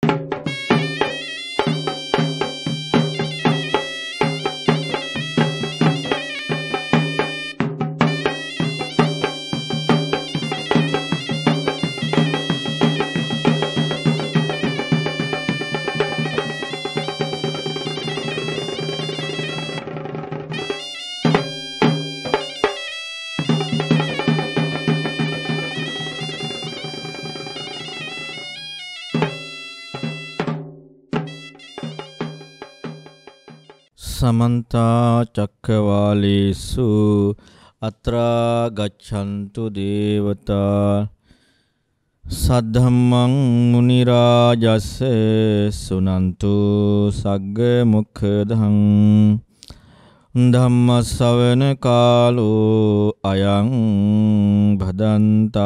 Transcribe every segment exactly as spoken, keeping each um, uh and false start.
समन्ता चक्रवालेषु अत्रा गच्छन्तु देवता सद्धम्मं मुनिराजस्य सुनन्तु सग्ग मुखदं धम्म सवन कालो अयं भदन्ता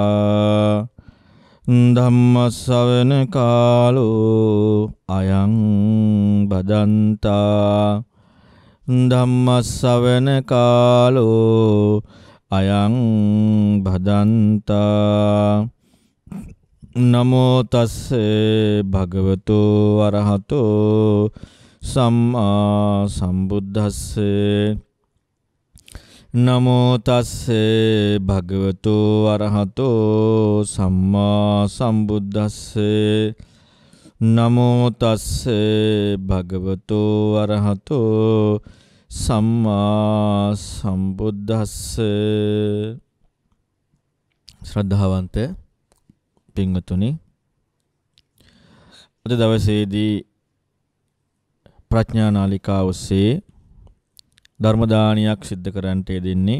धम्म सवन कालो अयं भदन्ता ධම්ම ශ්‍රවණ කාලෝ අයං භදන්තා නමෝ තස්සේ භගවතු අරහතෝ සම්මා සම්බුද්දස්සේ නමෝ තස්සේ භගවතු අරහතෝ සම්මා සම්බුද්දස්සේ නමෝ තස්සේ භගවතු අරහතෝ සම්මා සම්බුද්දස්සේ. ශ්‍රද්ධාවන්ත පින්වතුනි, අද දවසේදී ප්‍රඥා නාලිකාව ඔස්සේ ධර්ම දානයක් සිද්ධ කරන්නට යෙදෙන්නේ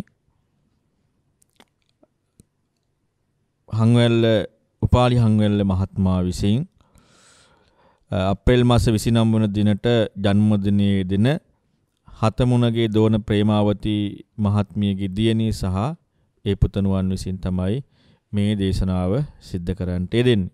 හංවැල්ල උපාලි හංවැල්ල මහත්මයා විසින් අප්‍රේල් මාස විසිනම වන දිනට ජන්මදිනයේ දින හතමුණගේ දෝන ප්‍රේමාවති මහත්මියගේ දියණිය සහ ඒ පුතණුවන් විසින් තමයි මේ දේශනාව සිද්ධ කරන්නට යෙදෙන්නේ.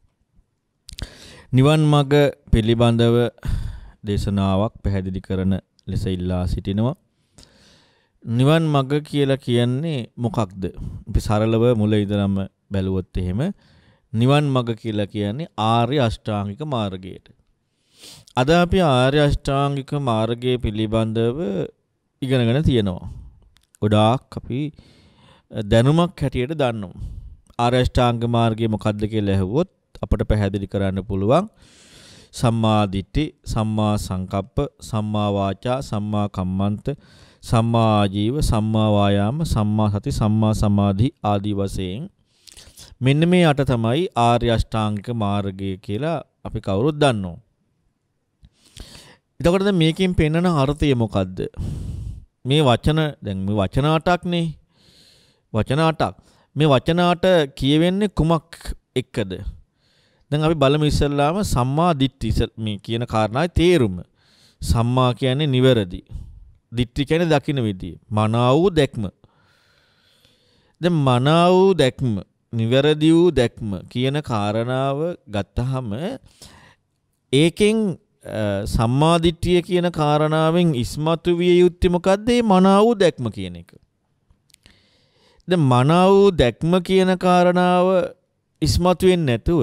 නිවන් මඟ පිළිබඳව දේශනාවක් පැහැදිලි කරන ලෙස ඉල්ලා සිටිනවා. නිවන් මඟ කියලා කියන්නේ මොකක්ද? අපි සරලව මුල ඉඳලම බැලුවොත් එහෙම නිවන් මඟ කියලා කියන්නේ ආර්ය අෂ්ටාංගික මාර්ගයට. අද අපි ආර්ය අෂ්ටාංගික මාර්ගයේ පිළිබඳව ඉගෙනගෙන තියෙනවා. ගොඩාක් අපි දැනුමක් හැටියට දන්නවා. ආර්ය අෂ්ටාංග මාර්ගය මොකක්ද කියලා ඇහුවොත් අපට පැහැදිලි කරන්න පුළුවන්. සම්මා දිට්ඨි, සම්මා සංකප්ප, සම්මා වාචා, සම්මා කම්මන්ත, සම්මා ආජීව, සම්මා වායාම, සම්මා සති, සම්මා සමාධි ආදී වශයෙන් මෙන්න මේ අට තමයි ආර්ය අෂ්ටාංගික මාර්ගය කියලා අපි කවුරුත් දන්නවා. එතකොට දැන් මේකෙන් පෙන්වන අර්ථය මොකද්ද? මේ වචන දැන් මේ වචන අටක්නේ. වචන අටක්. මේ වචන අට කියවෙන්නේ කුමක් එක්කද? දැන් අපි බලමු ඉස්සෙල්ලාම සම්මා දිට්ඨි මේ කියන කාරණාවේ තේරුම. සම්මා කියන්නේ නිවැරදි. දිට්ඨි කියන්නේ දකින්න විදිය. මනා වූ දැක්ම. දැන් මනා වූ දැක්ම, නිවැරදි වූ දැක්ම කියන කාරණාව ගත්තහම ඒකෙන් සම්මා දිට්ඨිය කියන කාරණාවෙන් ඉස්මතු විය යුත්තේ මොකද්ද? මේ මනා වූ දැක්ම කියන එක. දැන් මනා වූ දැක්ම කියන කාරණාව ඉස්මතු වෙන්නේ නැතුව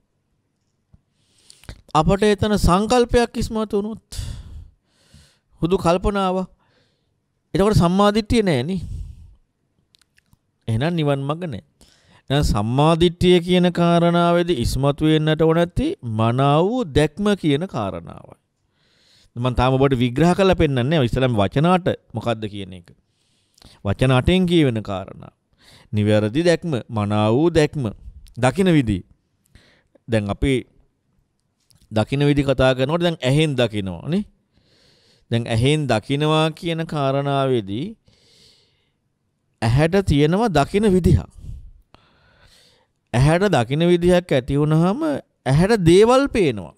අපට එතන සංකල්පයක් ඉස්මතු වුණොත් හුදු කල්පනාව, එතකොට සම්මා දිට්ඨිය නැහැ නේ. එහෙනම් නිවන් මඟ නැහැ. දැන් සම්මා දිට්ඨිය කියන කාරණාවේදී ඉස්මතු වෙන්නට ඕන නැති මනා වූ දැක්ම කියන කාරණාවයි. මම තාම ඔබට විග්‍රහ කරලා පෙන්නන්නේ නැහැ. ඉස්සෙල්ලාම වචනාට මොකද්ද කියන එක. වචන අටෙන් කියවෙන කාරණා. නිවැරදි දැක්ම, මනා වූ දැක්ම, දකින්න විදි. දැන් අපි දකින්න විදි කතා කරනකොට දැන් ඇහෙන් දකින්නවා නේ. දැන් ඇහෙන් දකින්නවා කියන කාරණාවේදී ඇහැට තියෙනවා දකින්න විදිහක්. ඇහැට දකින්න විදිහක් ඇති වුනහම ඇහැට දේවල් පේනවා.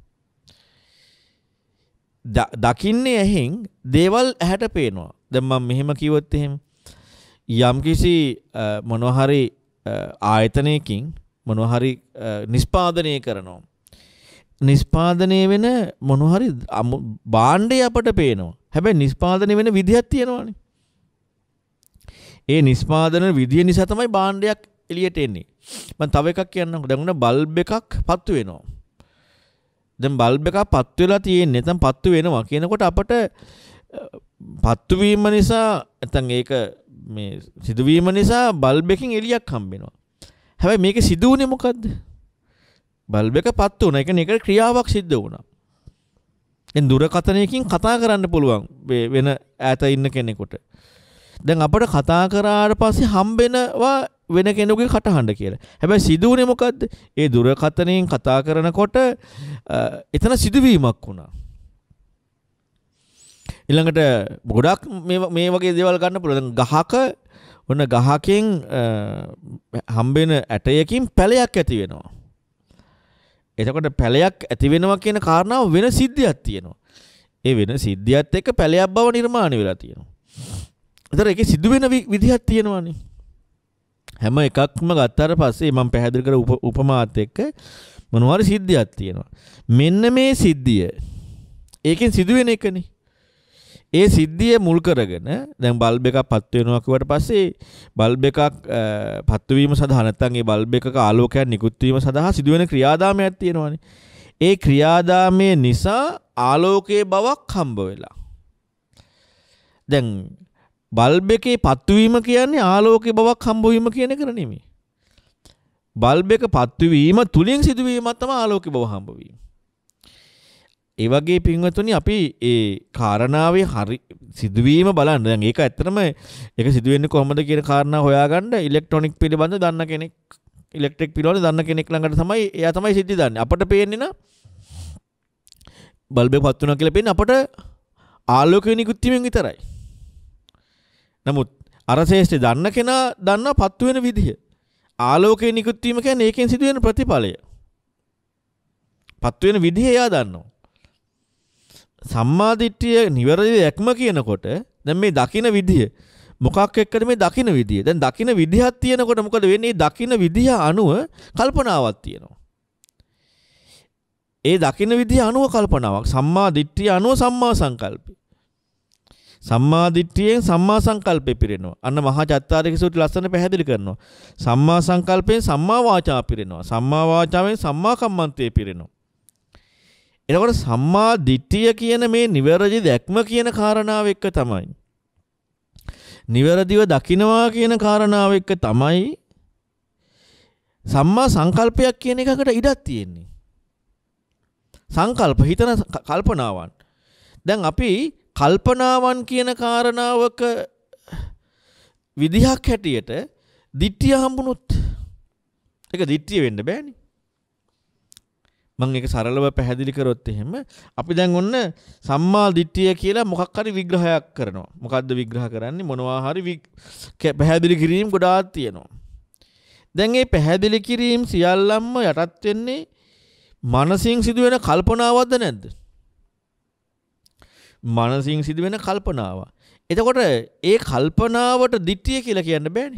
දකින්නේ ඇහෙන් දේවල් ඇහැට පේනවා. දැන් මම මෙහෙම කිව්වොත් එහෙම යම්කිසි මොනවා හරි ආයතනයකින් මොනවා හරි නිෂ්පාදනය කරනවා. නිෂ්පාදනය වෙන මොනවා හරි භාණ්ඩය අපට පේනවා. හැබැයි නිෂ්පාදනය වෙන විදිහක් තියෙනවානේ. ඒ නිෂ්පාදන විදිය නිසා තමයි භාණ්ඩයක් එළියට එන්නේ. මම තව එකක් කියන්නම්. දැන් උන බල්බ් එකක් පත්තු වෙනවා. දැන් බල්බ් එකක් පත්තු වෙලා තියෙන්නේ නැත්නම් පත්තු වෙනවා කියනකොට අපට පත්තු වීම නිසා නැත්නම් ඒක මේ සිදුවීම නිසා බල්බ් එකකින් එළියක් හම්බ වෙනවා. හැබැයි මේක සිදු වුණේ මොකද්ද? බල්බ් එක පත්තු වුණා. ඒ කියන්නේ ඒකට ක්‍රියාවක් සිද්ධ වුණා. දැන් දුරකථනයකින් කතා කරන්න පුළුවන් වෙන ඈත ඉන්න කෙනෙකුට. දැන් අපිට කතා කරාට පස්සේ හම්බෙනවා වෙන කෙනෙකුගේ කටහඬ කියලා. හැබැයි සිදුවුනේ මොකද්ද? ඒ දුරකථනයෙන් කතා කරනකොට එතන සිදුවීමක් වුණා. ඊළඟට ගොඩක් මේ මේ වගේ දේවල් ගන්න පුළුවන්. ගහක ඔන්න ගහකින් හම්බෙන ඇටයකින් පැලයක් ඇති වෙනවා. එතකොට පැලයක් ඇති වෙනවා කියන කාරණාව වෙන සිද්ධියක් තියෙනවා. ඒ වෙන සිද්ධියත් එක්ක පැලයක් බව නිර්මාණය වෙලා තියෙනවා. ඒතර ඒකේ සිදු වෙන විදිහක් තියෙනවානේ. හැම එකක්ම ගත්තාට පස්සේ මම පැහැදිලි කර උපමාත් එක්ක මොනවාරි සිද්ධියක් තියෙනවා. මෙන්න මේ සිද්ධිය ඒකෙන් සිදු වෙන එකනේ. ඒ සිද්ධිය මුල් කරගෙන දැන් බල්බ් එකක් පත්තු වෙනවා කිව්වට පස්සේ බල්බ් එකක් පත්තු වීම සඳහා නැත්නම් ඒ බල්බ් එකක ආලෝකයක් නිකුත් වීම සඳහා සිදුවෙන ක්‍රියාදාමයක් තියෙනවානේ. ඒ ක්‍රියාදාමය නිසා ආලෝකයේ බවක් හම්බ වෙලා. දැන් බල්බ් එකේ පත්තු වීම කියන්නේ ආලෝකයේ බවක් හම්බ වීම කියන එක නෙමෙයි. බල්බ් එක පත්තු වීම තුලින් සිදුවීමක් තමයි ආලෝකයේ බව හම්බ වීම. ඒ වගේ පින්වතුනි අපි ඒ කාරණාවේ හරි සිදුවීම බලන්න. දැන් ඒක ඇත්තටම ඒක සිදුවෙන්නේ කොහොමද කියන කාරණා හොයාගන්න ඉලෙක්ට්‍රොනික පිළිබඳව දන්න කෙනෙක් ඉලෙක්ට්‍රික් පිළිබඳව දන්න කෙනෙක් ළඟට තමයි එයා තමයි සිද්ධි දන්නේ. අපට පේන්නේ නා බල්බ් එක පත් වුණා කියලා පේන්නේ අපට ආලෝකය නිකුත් වීමෙන් විතරයි. නමුත් අර ශේෂ්ඨ දන්න කෙනා දන්නා පත් වෙන විදිහ. ආලෝකය නිකුත් වීම කියන්නේ ඒකෙන් සිදුවෙන ප්‍රතිඵලය. පත් වෙන විදිහ එයා දන්නවා. සම්මාදිට්ඨිය නිවැරදි දැක්ම කියනකොට දැන් මේ දකින විදිය මොකක් එක්කද මේ දකින විදිය? දැන් දකින විදිහක් තියෙනකොට මොකද වෙන්නේ? දකින විදිහ අනුව කල්පනාවක් තියෙනවා. ඒ දකින විදිහ අනුව කල්පනාවක්. සම්මාදිට්ඨිය අනුව සම්මා සංකල්පය. සම්මාදිට්ඨියෙන් සම්මා සංකල්පය පිරෙනවා. අන්න මහා චත්තාරික සූත්‍රය ලස්සන පැහැදිලි කරනවා. සම්මා සංකල්පයෙන් සම්මා වාචා පිරෙනවා. සම්මා වාචාවෙන් සම්මා කම්මන්තය පිරෙනවා. එතකොට සම්මා දිට්ඨිය කියන මේ නිවැරදි දැක්ම කියන කාරණාව එක්ක තමයි නිවැරදිව දකින්නවා කියන කාරණාව එක්ක තමයි සම්මා සංකල්පයක් කියන එකකට ඉඩක් තියෙන්නේ. සංකල්ප හිතන කල්පනාවන්. දැන් අපි කල්පනාවන් කියන කාරණාවක විදිහක් හැටියට දිට්ඨිය හම්බුනොත් ඒක දිට්ඨිය වෙන්න බෑනේ. මම ඒක සරලව පැහැදිලි කරොත් එහෙම අපි දැන් ඔන්න සම්මා දිට්ඨිය කියලා මොකක් හරි විග්‍රහයක් කරනවා. මොකද්ද විග්‍රහ කරන්නේ? මොනවා හරි පැහැදිලි කිරීම ගොඩාක් තියෙනවා. දැන් මේ පැහැදිලි කිරීම සියල්ලම යටත් වෙන්නේ මනසින් සිදුවෙන කල්පනාවක්ද නැද්ද? මනසින් සිදුවෙන කල්පනාව. එතකොට ඒ කල්පනාවට දිට්ඨිය කියලා කියන්න බෑනේ.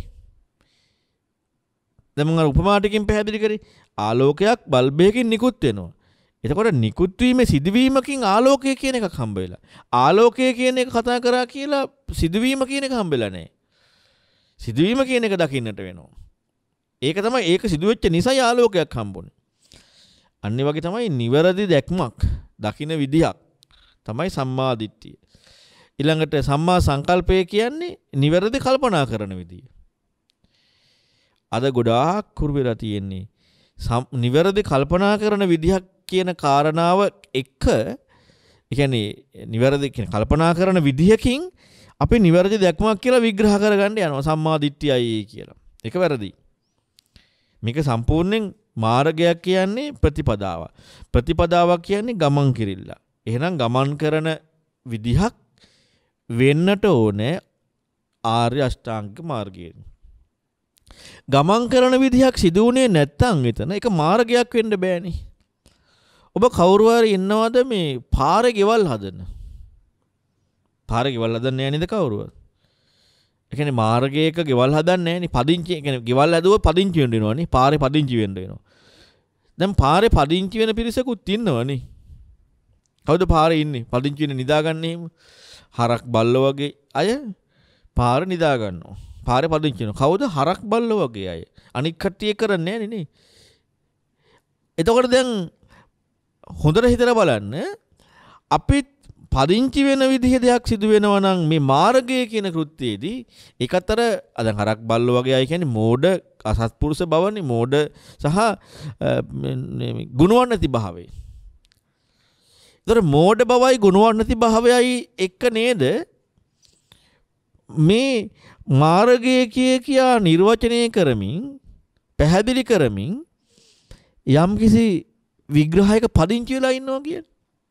දැන් මම උපමා ටිකකින් පැහැදිලි කරේ ආලෝකයක් බල්බ් එකකින් නිකුත් වෙනවා. එතකොට නිකුත් වීමේ සිදුවීමකින් ආලෝකය කියන එකක් හම්බ වෙලා. ආලෝකය කියන එක කතා කරා කියලා සිදුවීම කියන එක හම්බ වෙලා නැහැ. සිදුවීම කියන එක දකින්නට වෙනවා. ඒක තමයි ඒක සිදුවෙච්ච නිසායි ආලෝකයක් හම්බුනේ. අන්න ඒ වගේ තමයි නිවැරදි දැක්මක් දකින්න විදියක් තමයි සම්මා දිට්ඨිය. ඊළඟට සම්මා සංකල්පය කියන්නේ නිවැරදි කල්පනා කරන විදිය. අද ගොඩාක් කුරු වෙලා තියෙන්නේ නිවැරදි කල්පනා කරන විදිහක් කියන කාරණාව එක්ක ඒ කියන්නේ නිවැරදි කියන කල්පනා කරන විදිහකින් අපි නිවැරදි දැක්මක් කියලා විග්‍රහ කරගන්න යනවා සම්මා දිට්ඨියයි කියලා. ඒක වැරදි. මේක සම්පූර්ණයෙන් මාර්ගයක් කියන්නේ ප්‍රතිපදාව. ප්‍රතිපදාවක් කියන්නේ ගමන් කිරිල්ල. එහෙනම් ගමන් කරන විදිහක් වෙන්නට ඕනේ ආර්ය අෂ්ටාංගික මාර්ගයෙන්. ගමන් කරන විදිහක් සිදු වුණේ නැත්නම් එතන ඒක මාර්ගයක් වෙන්න බෑනේ. ඔබ කවුරු හරි ඉන්නවද මේ පාරේ ගෙවල් හදන? පාරේ ගෙවල් හදන්නේ නැහැ නේද කවුරුවත්? ඒ කියන්නේ මාර්ගයක ගෙවල් හදන්නේ නැහැ නේ. පදිංචි ඒ කියන්නේ ගෙවල් හදුව පදිංචි වෙන්න වෙනවනේ. පාරේ පදිංචි වෙන්න වෙනවා. දැන් පාරේ පදිංචි වෙන පිරිසකුත් ඉන්නවනේ. කවුද පාරේ ඉන්නේ? පදිංචි වෙන්න නිදාගන්නේ එහෙම. හරක් බල්ල වගේ අය පාරේ නිදා ගන්නවා. පාරේ පදිංචි වෙනවා. කවුද? හරක් බල්ල වගේ අය. අනික් කට්ටිය කරන්නේ නැහැ නේ. එතකොට දැන් හොඳට හිතලා බලන්න අපි පදිංචි වෙන විදිහ දෙයක් සිදු වෙනවා නම් මේ මාර්ගය කියන කෘත්‍යයේදී ඒකතර අද හරක් බල්ලෝ වගේ අය කියන්නේ මෝඩ අසත්පුරුෂ බවනේ මෝඩ සහ ගුණවත් නැති භාවය. ඒතර මෝඩ බවයි ගුණවත් නැති භාවයයි එක නේද මේ මාර්ගය කිය කියා නිර්වචනය කරමින් පැහැදිලි කරමින් යම්කිසි විග්‍රහයක පදිංචි වෙලා ඉන්නවා කියන්නේ.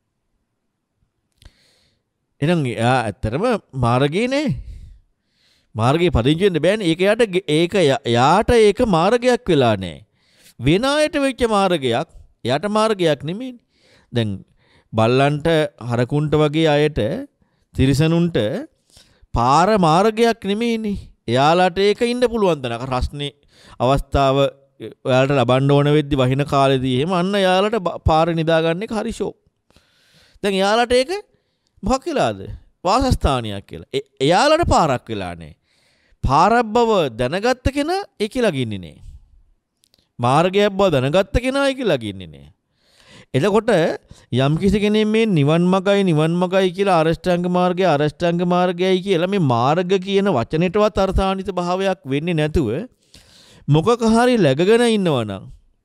එහෙනම් එයා ඇත්තටම මාර්ගයේ නේ. මාර්ගයේ පදිංචි වෙන්න බෑනේ. ඒක යාට ඒක යාට ඒක මාර්ගයක් වෙලා නැහැ. වෙන අයට වෙච්ච මාර්ගයක් යාට මාර්ගයක් නෙමෙයිනේ. දැන් බල්ලන්ට හරකුන්ට වගේ අයට තිරිසනුන්ට පාර මාර්ගයක් නෙමෙයිනේ. එයාලට ඒක ඉන්න පුළුවන් දනක රස්නේ අවස්ථාව ඔයාලට ලබන්න ඕන වෙද්දි වහින කාලෙදී එහෙම අන්න එයාලට පාර නිදාගන්න එක හරි ෂෝ. දැන් එයාලට ඒක මොකක් වෙලාද? වාසස්ථානයක් කියලා. එයාලට පාරක් වෙලා නැහැ. පාරක් බව දැනගත්ත කෙනා ඒක ළඟින්නේ නැහැ. මාර්ගයක් බව දැනගත්ත කෙනා ඒක ළඟින්නේ නැහැ. එතකොට යම් කිසි කෙනෙක් මේ නිවන් මාර්ගයි නිවන් මාර්ගයි කියලා අරෂ්ඨාංග මාර්ගය අරෂ්ඨාංග මාර්ගයයි කියලා මේ මාර්ග කියන වචනෙටවත් අර්ථාන්විත භාවයක් වෙන්නේ නැතුව මොකක හරි läගගෙන ඉන්නවනම්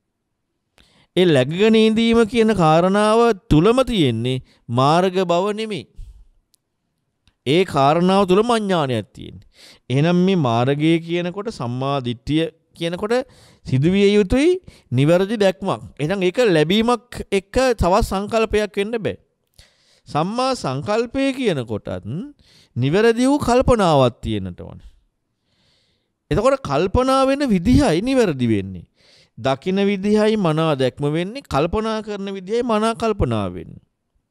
ඒ läගගෙන ඉඳීම කියන කාරණාව තුලම තියෙන්නේ මාර්ග බව නෙමෙයි. ඒ කාරණාව තුලම අඥානයක් තියෙන්නේ. එහෙනම් මේ මාර්ගය කියනකොට සම්මා දිට්ඨිය කියනකොට සිදුවිය යුතුයි නිවැරදි දැක්මක්. එහෙනම් ඒක ලැබීමක් එක්ක තවත් සංකල්පයක් වෙන්න බෑ. සම්මා සංකල්පය කියනකොටත් නිවැරදි වූ කල්පනාවක් තියෙන්නට ඕනේ. එතකොට කල්පනා වෙන විදිහයි නිවැරදි වෙන්නේ. දකින විදිහයි මනා දැක්ම වෙන්නේ. කල්පනා කරන විදිහයි මනා කල්පනා වෙන්නේ.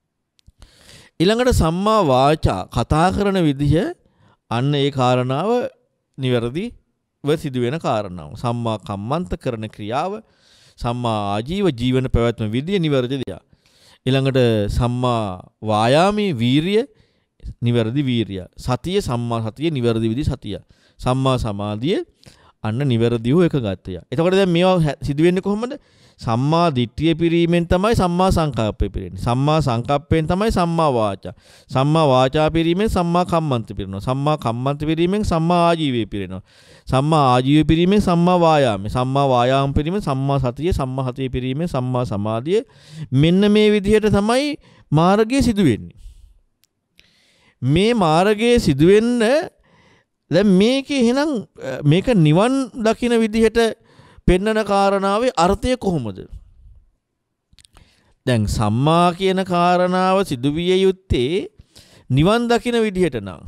ඊළඟට සම්මා වාචා කතා කරන විදිහ අන්න ඒ කාරණාව නිවැරදිව සිදුවෙන කාරණාව. සම්මා කම්මන්ත කරන ක්‍රියාව සම්මා ආජීව ජීවන පැවැත්ම විදිය නිවැරදි දෙයක්. ඊළඟට සම්මා වායාමී වීරිය නිවැරදි වීරිය. සතිය සම්මා සතිය නිවැරදි විදි සතිය. සම්මා සමාධිය අන්න නිවැරදිව එකගතය. එතකොට දැන් මේවා සිදු වෙන්නේ කොහොමද? සම්මා දිට්ඨිය පිරීමෙන් තමයි සම්මා සංකප්පය පිරෙන්නේ. සම්මා සංකප්පයෙන් තමයි සම්මා වාචා. සම්මා වාචා පිරීමෙන් සම්මා කම්මන්ත පිරෙනවා. සම්මා කම්මන්ත පිරීමෙන් සම්මා ආජීවය පිරෙනවා. සම්මා ආජීවය පිරීමෙන් සම්මා වායාමය. සම්මා වායාම පිරීමෙන් සම්මා සතිය. සම්මා සතිය පිරීමෙන් සම්මා සමාධිය. මෙන්න මේ විදිහට තමයි මාර්ගය සිදු වෙන්නේ. මේ මාර්ගයේ සිදු වෙන්න දැන් මේකේ එහෙනම් මේක නිවන් දකින විදිහට පෙන්නන කාරණාවේ අර්ථය කොහොමද? දැන් සම්මා කියන කාරණාව සිදුවිය යුත්තේ නිවන් දකින විදිහට නම්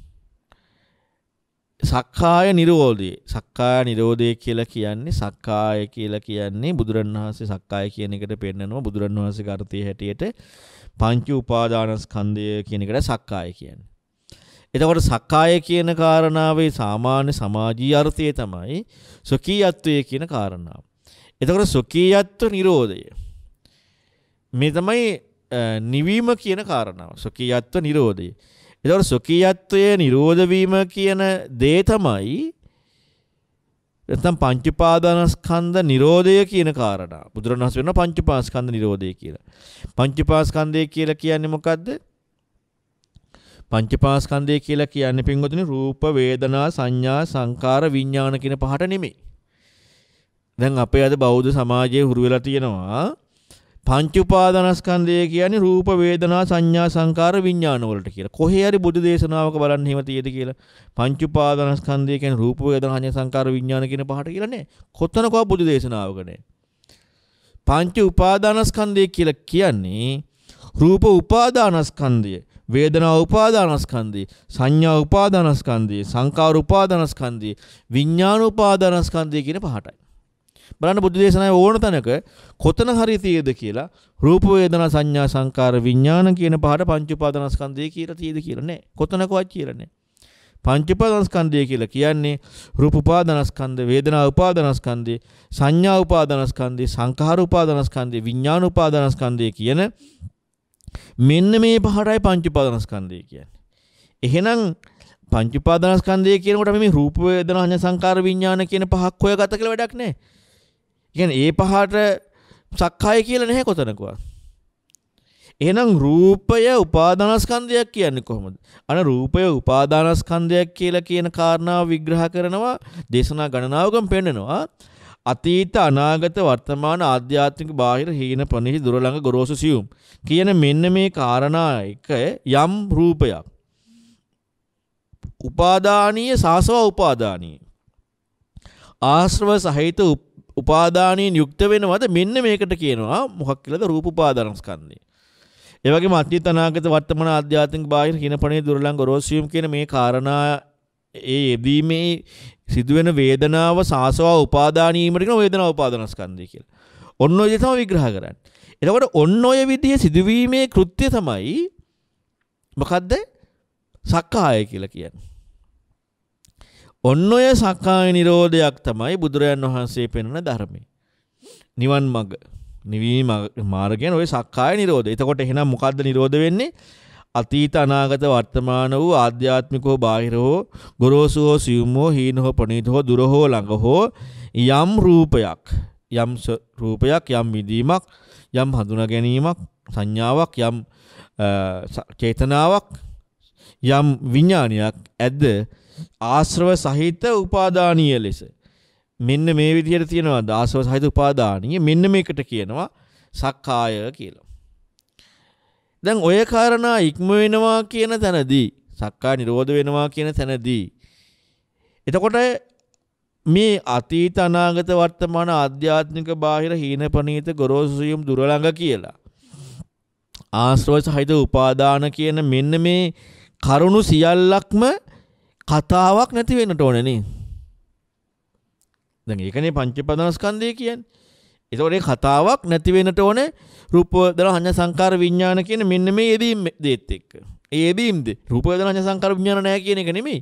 සක්කාය නිරෝධය. සක්කාය නිරෝධය කියලා කියන්නේ සක්කාය කියලා කියන්නේ බුදුරණවහන්සේ සක්කාය කියන එකට පෙන්නනවා. බුදුරණවහන්සේගේ අර්ථය හැටියට පංච උපාදානස්කන්ධය කියන එකට සක්කාය කියන්නේ. එතකොට සක්කාය කියන කාරණාවේ සාමාන්‍ය සමාජීය අර්ථය තමයි සොකීයත්වය කියන කාරණාව. එතකොට සොකීයත්ව නිරෝධය. මේ තමයි නිවීම කියන කාරණාව. සොකීයත්ව නිරෝධය. එතකොට සොකීයත්වය නිරෝධ වීම කියන දේ තමයි නැත්නම් පංච උපාදානස්කන්ධ නිරෝධය කියන කාරණාව. බුදුරණවහන්සේ වෙන පංච උපාදානස්කන්ධ නිරෝධය කියලා. පංච උපාදානස්කන්ධය කියලා කියන්නේ මොකද්ද? පංචපාස්කන්ධය කියලා කියන්නේ පින්වතුනි රූප වේදනා සංඥා සංකාර විඥාන කියන පහට නෙමෙයි. දැන් අපේ අද බෞද්ධ සමාජයේ හුරු වෙලා තියෙනවා පංච උපාදානස්කන්ධය කියන්නේ රූප වේදනා සංඥා සංකාර විඥාන වලට කියලා. කොහේ හරි බුදු දේශනාවක බලන්න එහෙම තියෙද කියලා. පංච උපාදානස්කන්ධය කියන්නේ රූප වේදනා සංඥා සංකාර විඥාන කියන පහට කියලා නෑ. කොතනකවත් බුදු දේශනාවක නෑ. පංච උපාදානස්කන්ධය කියලා කියන්නේ රූප උපාදානස්කන්ධය වේදනා උපාදානස්කන්ධය සංඥා උපාදානස්කන්ධය සංකාර උපාදානස්කන්ධය විඥාන උපාදානස්කන්ධය කියන පහටයි. බලන්න බුදු දේශනාවේ ඕන තැනක කොතන හරි තියෙද කියලා රූප වේදනා සංඥා සංකාර විඥාන කියන පහට පංච උපාදානස්කන්ධය කියලා තියෙද කියලා නෑ. කොතනකවත් කියලා නෑ. පංච උපාදානස්කන්ධය කියලා කියන්නේ රූප උපාදානස්කන්ධ වේදනා උපාදානස්කන්ධය සංඥා උපාදානස්කන්ධය සංකාර උපාදානස්කන්ධය විඥාන උපාදානස්කන්ධය කියන මෙන්න මේ පහටයි පංච උපාදානස්කන්ධය කියන්නේ. එහෙනම් පංච උපාදානස්කන්ධය කියනකොට මේ රූප වේදනා සංඥා සංකාර විඥාන කියන පහක් හොයගත කියලා වැඩක් නැහැ. කියන්නේ ඒ පහට සක්කාය කියලා නැහැ කොතනකවත්. එහෙනම් රූපය උපාදානස්කන්ධයක් කියන්නේ කොහොමද? අන රූපය උපාදානස්කන්ධයක් කියලා කියන කාරණාව විග්‍රහ කරනවා දේශනා ගණනාවකම පෙන්නනවා. අතීත අනාගත වර්තමාන ආධ්‍යාත්මික බාහිර හීන පනිහි දුර ළඟ ගොරෝසු සියුම් කියන මෙන්න මේ කාරණා එක යම් රූපයක්. උපාදානීය සාසව උපාදානීය. ආශ්‍රව සහිත උපාදානීය යුක්ත වෙනවද? මෙන්න මේකට කියනවා මොකක් කියලාද? රූප උපාදානස්කන්ධය. ඒ වගේම අතීත අනාගත වර්තමාන ආධ්‍යාත්මික බාහිර හීන පනිහි දුර ළඟ ගොරෝසු සියුම් කියන මේ කාරණා ඒ යෙදීමේ සිදුවෙන වේදනාව සාසව උපාදානීයමට කියන වේදනාව උපාදානස්කන්ධය කියලා. ඔන්න ඔය දේ තමයි විග්‍රහ කරන්නේ. එතකොට ඔන්න ඔය විදිහේ සිදුවීමේ කෘත්‍ය තමයි මොකද්ද? සක්කාය කියලා කියන්නේ. ඔන්න ඔය සක්කාය නිරෝධයක් තමයි බුදුරයන් වහන්සේ පෙන්වන ධර්මය. නිවන් මඟ නිවීම මාර්ගයෙන් ඔය සක්කාය නිරෝධය. එතකොට එහෙනම් මොකද්ද නිරෝධ වෙන්නේ? අතීත අනාගත වර්තමාන වූ ආධ්‍යාත්මික හෝ බාහිර හෝ ගොරෝසු හෝ සියුම් හෝ හීන හෝ ප්‍රණීත හෝ දුර හෝ ළඟ හෝ යම් රූපයක් යම් රූපයක් යම් විදීමක් යම් හඳුනා ගැනීමක් සංඥාවක් යම් චේතනාවක් යම් විඥානයක් ඇද්ද ආශ්‍රව සහිත උපාදානීය ලෙස මෙන්න මේ විදිහට තියෙනවා ආශ්‍රව සහිත උපාදානීය මෙන්න මේකට කියනවා සක්කාය කියලා. දැන් ඔය කාරණා ඉක්ම වෙනවා කියන තැනදී සක්කාය නිරෝධ වෙනවා කියන තැනදී එතකොට මේ අතීත අනාගත වර්තමාන ආධ්‍යාත්මික බාහිර හීන ප්‍රනීත ගොරෝසු සියුම් දුර ළඟ කියලා ආශ්‍රව සහිත උපාදාන කියන මෙන්න මේ කරුණු සියල්ලක්ම කතාවක් නැති වෙන්නට ඕනේ නේ. දැන් ඒකනේ පංචපදනස්කන්ධය කියන්නේ. ඒතකොට ඒ කතාවක් නැති වෙන්නට ඕනේ රූප වේදනා සංඥා සංකාර විඥාන කියන මෙන්න මේ යෙදීම් දෙත් එක්ක. ඒ යෙදීම්ද රූප වේදනා සංඥා සංකාර විඥාන නැහැ කියන එක නෙමෙයි.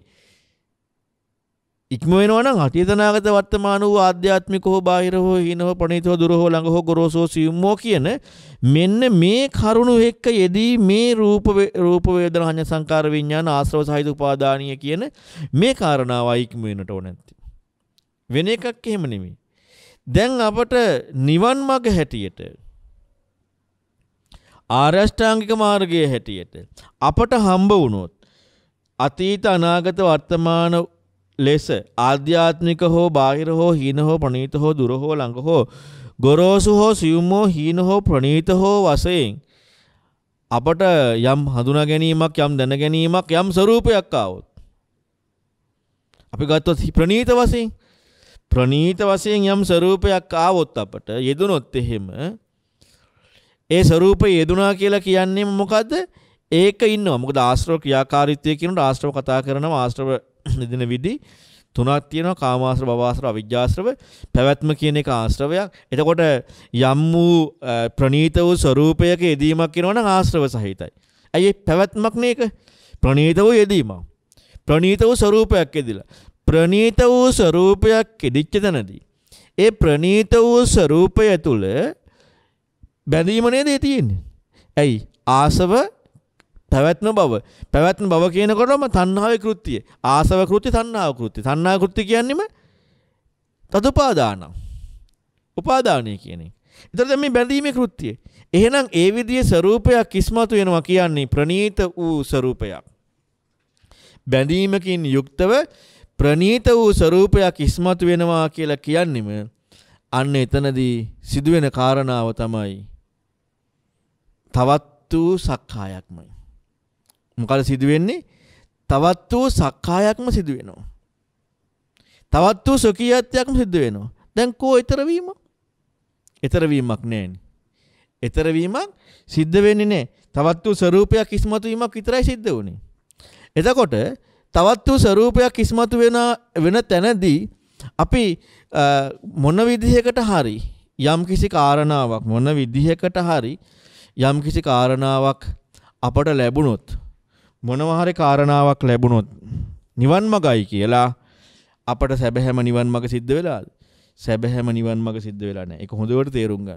ඉක්ම වෙනවා නම් අතීත අනාගත වර්තමාන වූ ආධ්‍යාත්මික හෝ බාහිර හෝ හීන හෝ ප්‍රණීත හෝ දුර හෝ ළඟ හෝ ගොරෝසු හෝ සියුම් හෝ කියන මෙන්න මේ කරුණු එක්ක යෙදී මේ රූප රූප වේදනා සංඥා සංකාර විඥාන ආශ්‍රව සහිත උපාදානීය කියන මේ කාරණාවයි ඉක්ම වෙන්නට ඕනේ නැති. වෙන එකක් එහෙම නෙමෙයි. දැන් අපට නිවන් මඟ හැටියට ආර්ය අෂ්ටාංගික මාර්ගයේ හැටියට අපට හම්බ වුණොත් අතීත අනාගත වර්තමාන ලෙස ආධ්‍යාත්මික හෝ බාහිර හෝ හීන හෝ ප්‍රණීත හෝ දුර හෝ ළඟ හෝ ගොරෝසු හෝ සියුම් හෝ හීන හෝ ප්‍රණීත හෝ වශයෙන් අපට යම් හඳුනා ගැනීමක් යම් දැන ගැනීමක් යම් ස්වરૂපයක් ආවොත් අපි ගත්තොත් ප්‍රණීත වශයෙන් ප්‍රණීත වශයෙන් යම් ස්වરૂපයක් ආවොත් අපට යෙදුනොත් එහෙම ඒ ස්වરૂපය යෙදුනා කියලා කියන්නේ මොකද්ද? ඒක ඉන්නවා. මොකද ආශ්‍රව ක්‍රියාකාරීත්වය කියනකොට ආශ්‍රව කතා කරනවා ආශ්‍රව නිදින විදි තුනක් තියෙනවා. කාමාශ්‍රව, භවආශ්‍රව, අවිජ්ජාශ්‍රව. පැවැත්ම කියන එක ආශ්‍රවයක්. එතකොට යම් වූ ප්‍රණීත වූ ස්වરૂපයක යෙදීමක් කියනවා නම් ආශ්‍රව සහිතයි. ඇයි ඒ පැවැත්මක් නේ ඒක? ප්‍රණීත වූ යෙදීමක්. ප්‍රණීත වූ ස්වરૂපයක් යෙදිලා. ප්‍රණීත වූ ස්වરૂපයක් යෙදිච්ච තැනදී ඒ ප්‍රණීත වූ ස්වરૂපය තුළ බැඳීම නේද තියෙන්නේ? ඇයි? ආසව පැවැත්ම බව. පැවැත්ම බව කියනකොටම තණ්හාවේ කෘත්‍යය. ආසව කෘත්‍ය, තණ්හාව කෘත්‍ය. තණ්හා කෘත්‍ය කියන්නේම තදුපාදාන. උපාදානය කියන්නේ. ඒතර දැන් මේ බැඳීමේ කෘත්‍යය. එහෙනම් ඒ විදිහේ ස්වરૂපයක් ඉස්මතු වෙනවා කියන්නේ ප්‍රණීත වූ ස්වરૂපයක්. බැඳීමකින් යුක්තව ප්‍රණීත වූ ස්වરૂපයක් ඉස්මතු වෙනවා කියලා කියන්නේම අන්න එතනදී සිදුවෙන කාරණාව තමයි තවත් වූ සක්කායක්මයි. මොකද සිදුවෙන්නේ? තවත් වූ සක්කායක්ම සිදු වෙනවා. තවත් වූ සොකියත්වයක්ම සිදු වෙනවා. දැන් කෝ ඊතර වීම? ඊතර වීමක් නැහැනේ. ඊතර වීමක් සිද්ධ වෙන්නේ නැහැ. තවත් වූ ස්වરૂපයක් ඉස්මතු වීමක් විතරයි සිද්ධ වුනේ. එතකොට තවත් වූ ස්වરૂපයක් ඉස්මතු වෙන වෙන තැනදී අපි මොන විදිහකට හරි යම් කිසි කාරණාවක් මොන විදිහකට හරි යම් කිසි කාරණාවක් අපට ලැබුණොත් මොනවා හරි කාරණාවක් ලැබුණොත් නිවන් මගයි කියලා අපට සැබෑම නිවන් මග සිද්ධ වෙලාද? සැබෑම නිවන් මග සිද්ධ වෙලා නැහැ. ඒක හොඳට තේරුම් ගන්න.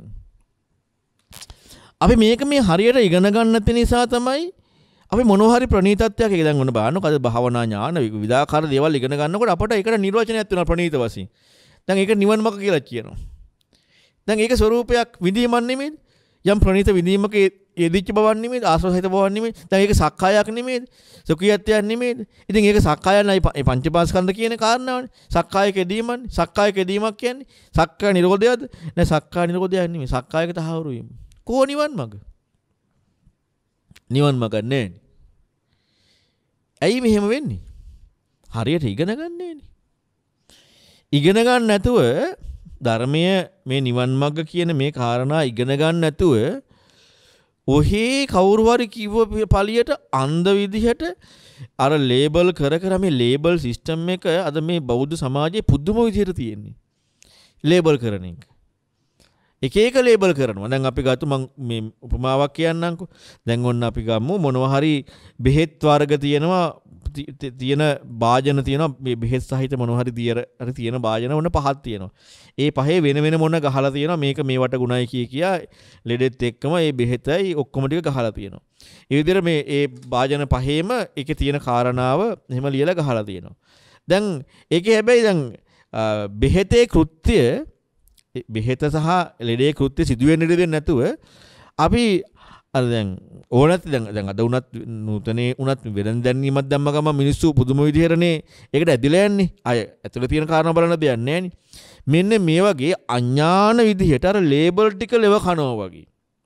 අපි මේක මේ හරියට ඉගෙන ගන්න නැති නිසා තමයි අපි මොනවා හරි ප්‍රණීතත්වයක් ඒක දැන් ඔන්න බලන්නකො අද භාවනා ඥාන විවිධාකාර දේවල් ඉගෙන ගන්නකොට අපට ඒකට නිර්වචනයක් වෙනවා ප්‍රණීත වශයෙන්. දැන් ඒක නිවන් මඟ කියලා කියනවා. දැන් ඒක ස්වરૂපයක් විඳීමක් නෙමෙයි. යම් ප්‍රණීත විඳීමක යෙදිච්ච බවක් නෙමෙයිද? ආශ්‍රවසහිත බවක් නෙමෙයි. දැන් ඒක සක්කායක් නෙමෙයිද? සුඛියත්වයක් නෙමෙයිද? ඉතින් ඒක සක්කායයි පංචපාස්කන්ධ කියන කාරණාවනේ. සක්කායක යෙදීමන්නේ. සක්කායක යෙදීමක් කියන්නේ සක්කාය නිරෝධයද? නෑ සක්කාය නිරෝධයක් නෙමෙයි. සක්කායක තහවුරු වීම. කෝ නිවන් මඟ? නිවන් මඟ නෑනේ. ඇයි මෙහෙම වෙන්නේ? හරියට ඉගෙන ගන්න නෑනේ. ඉගෙන ගන්න නැතුව ධර්මය මේ නිවන් මඟ කියන මේ කාරණා ඉගෙන ගන්න නැතුව ඔහේ කවුරු හරි කිව්ව පළියට අන්ධ විදිහට අර ලේබල් කර කර මේ ලේබල් සිස්ටම් එක අද මේ බෞද්ධ සමාජයේ පුදුම විදිහට තියෙන්නේ. ලේබල් කරන එක. එක එක ලේබල් කරනවා. දැන් අපි ගත්ත මම මේ උපමාවක් කියන්නම්කෝ. දැන් ඔන්න අපි ගමු මොනවා හරි බෙහෙත් වර්ග තියෙනවා තියෙන භාජන තියෙනවා මේ බෙහෙත් සහිත මොනවා හරි දියර හරි තියෙන භාජන ඔන්න පහක් තියෙනවා. ඒ පහේ වෙන වෙන මොන ගහලා තියෙනවා මේක මේවට ගුණයි කිය කියා ලෙඩෙත් එක්කම මේ බෙහෙතයි ඔක්කොම ටික ගහලා තියෙනවා. ඒ විදිහට මේ ඒ භාජන පහේම එකේ තියෙන කාරණාව එහෙම ලියලා ගහලා තියෙනවා. දැන් ඒකේ හැබැයි දැන් බෙහෙතේ කෘත්‍ය බෙහෙත සහ ලෙඩේ කෘත්‍ය සිදු වෙන්න දෙන්නේ නැතුව අපි අර දැන් ඕනත් දැන් දැන් අද උනත් නූතනේ උනත් වෙනන් දැනීමක් දැම්ම ගම මිනිස්සු පුදුම විදිහටනේ ඒකට ඇදිලා යන්නේ. අය ඇතුළේ තියෙන කාරණා බලන්න දෙයක් නැහැ නේ. මෙන්න මේ වගේ අඥාන විදිහට අර ලේබල් ටික ලෙව කනවා වගේ.